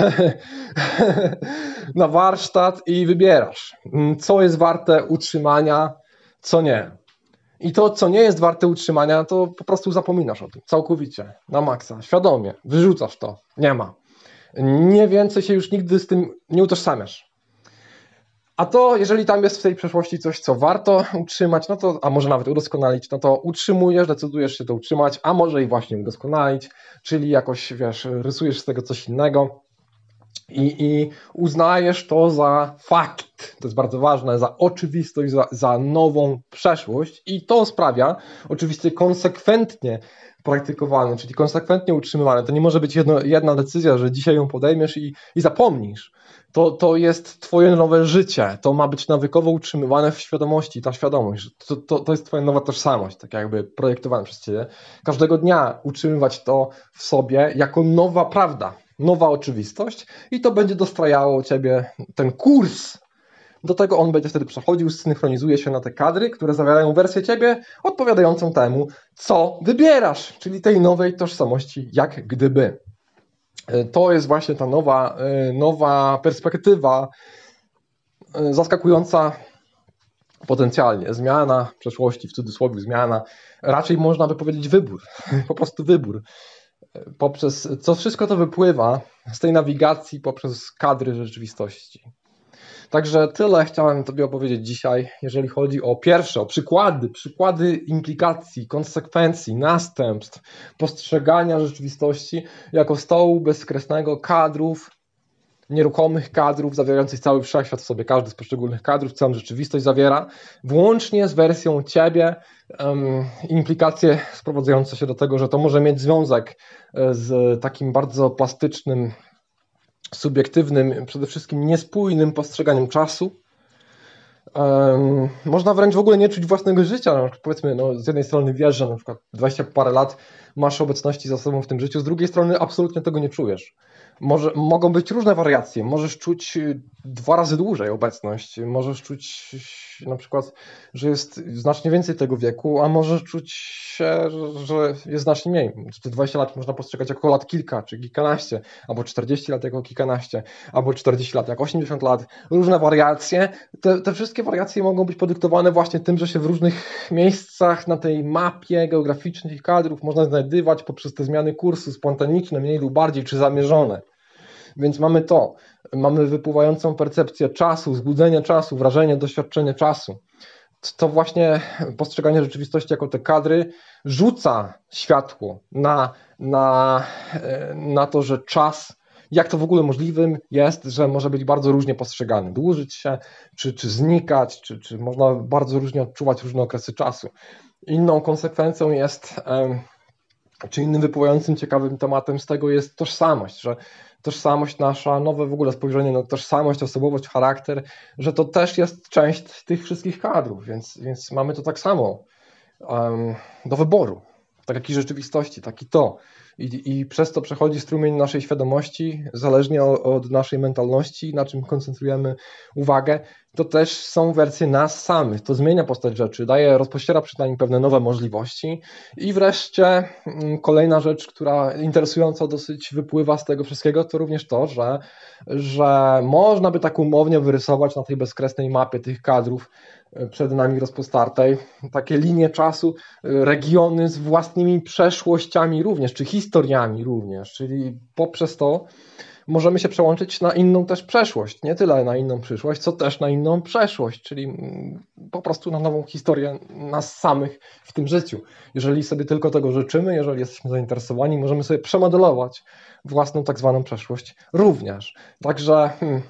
na warsztat i wybierasz, co jest warte utrzymania, co nie. I to, co nie jest warte utrzymania, to po prostu zapominasz o tym całkowicie, na maksa, świadomie, wyrzucasz to, nie ma. Nie więcej się już nigdy z tym nie utożsamiasz. A to, jeżeli tam jest w tej przeszłości coś, co warto utrzymać, no to, a może nawet udoskonalić, no to utrzymujesz, decydujesz się to utrzymać, a może i właśnie udoskonalić, czyli jakoś, wiesz, rysujesz z tego coś innego i, i uznajesz to za fakt, to jest bardzo ważne, za oczywistość, za, za nową przeszłość i to sprawia, oczywiście konsekwentnie praktykowane, czyli konsekwentnie utrzymywane. To nie może być jedno, jedna decyzja, że dzisiaj ją podejmiesz i, i zapomnisz. To, to jest twoje nowe życie, to ma być nawykowo utrzymywane w świadomości, ta świadomość, to, to, to jest twoja nowa tożsamość, tak jakby projektowana przez ciebie. Każdego dnia utrzymywać to w sobie jako nowa prawda, nowa oczywistość i to będzie dostrajało ciebie, ten kurs, do tego on będzie wtedy przechodził, synchronizuje się na te kadry, które zawierają wersję ciebie odpowiadającą temu, co wybierasz, czyli tej nowej tożsamości, jak gdyby. To jest właśnie ta nowa, nowa perspektywa, zaskakująca potencjalnie. Zmiana przeszłości, w cudzysłowie zmiana, raczej można by powiedzieć wybór, po prostu wybór. poprzez co wszystko to wypływa z tej nawigacji poprzez kadry rzeczywistości. Także tyle chciałem Tobie opowiedzieć dzisiaj, jeżeli chodzi o pierwsze, o przykłady, przykłady implikacji, konsekwencji, następstw, postrzegania rzeczywistości jako stołu bezkresnego kadrów, nieruchomych kadrów zawierających cały wszechświat w sobie. Każdy z poszczególnych kadrów całą rzeczywistość zawiera, włącznie z wersją Ciebie, um, implikacje sprowadzające się do tego, że to może mieć związek z takim bardzo plastycznym, subiektywnym, przede wszystkim niespójnym postrzeganiem czasu. Um, można wręcz w ogóle nie czuć własnego życia. No, powiedzmy, no, z jednej strony wiesz, że na przykład dwadzieścia parę lat masz obecności za sobą w tym życiu, z drugiej strony absolutnie tego nie czujesz. Może, mogą być różne wariacje. Możesz czuć dwa razy dłużej obecność. Możesz czuć na przykład, że jest znacznie więcej tego wieku, a możesz czuć się, że jest znacznie mniej. Te dwadzieścia lat można postrzegać jako lat kilka, czy kilkanaście, albo czterdzieści lat jako kilkanaście, albo czterdzieści lat jako osiemdziesiąt lat. Różne wariacje. Te, te wszystkie wariacje mogą być podyktowane właśnie tym, że się w różnych miejscach na tej mapie geograficznej kadrów można znajdywać poprzez te zmiany kursu spontaniczne, mniej lub bardziej, czy zamierzone. Więc mamy to, mamy wypływającą percepcję czasu, złudzenie czasu, wrażenie, doświadczenie czasu. To właśnie postrzeganie rzeczywistości jako te kadry rzuca światło na, na, na to, że czas, jak to w ogóle możliwym jest, że może być bardzo różnie postrzegany, dłużyć się, czy, czy znikać, czy, czy można bardzo różnie odczuwać różne okresy czasu. Inną konsekwencją jest, czy innym wypływającym ciekawym tematem z tego jest tożsamość, że tożsamość nasza, nowe w ogóle spojrzenie na tożsamość, osobowość, charakter, że to też jest część tych wszystkich kadrów, więc, więc mamy to tak samo um, do wyboru, tak jak i rzeczywistości, tak i to. I, i przez to przechodzi strumień naszej świadomości, zależnie od, od naszej mentalności, na czym koncentrujemy uwagę, to też są wersje nas samych, to zmienia postać rzeczy, daje, rozpościera przed nami pewne nowe możliwości. I wreszcie kolejna rzecz, która interesująco dosyć wypływa z tego wszystkiego, to również to, że, że można by tak umownie wyrysować na tej bezkresnej mapie tych kadrów przed nami rozpostartej takie linie czasu, regiony z własnymi przeszłościami również, czy historiami również, czyli poprzez to możemy się przełączyć na inną też przeszłość, nie tyle na inną przyszłość, co też na inną przeszłość, czyli po prostu na nową historię nas samych w tym życiu. Jeżeli sobie tylko tego życzymy, jeżeli jesteśmy zainteresowani, możemy sobie przemodelować własną tak zwaną przeszłość również. Także hmm,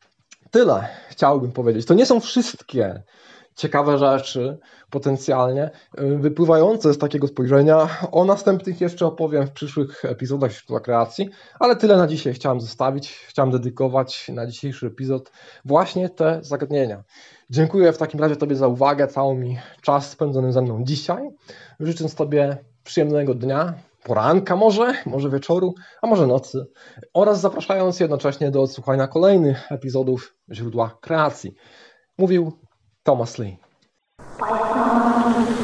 tyle chciałbym powiedzieć. To nie są wszystkie ciekawe rzeczy potencjalnie wypływające z takiego spojrzenia. O następnych jeszcze opowiem w przyszłych epizodach Źródła Kreacji, ale tyle na dzisiaj chciałem zostawić. Chciałem dedykować na dzisiejszy epizod właśnie te zagadnienia. Dziękuję w takim razie Tobie za uwagę, cały mi czas spędzony ze mną dzisiaj. Życząc Tobie przyjemnego dnia, poranka może, może wieczoru, a może nocy oraz zapraszając jednocześnie do odsłuchania kolejnych epizodów Źródła Kreacji. Mówił Thomas Lee.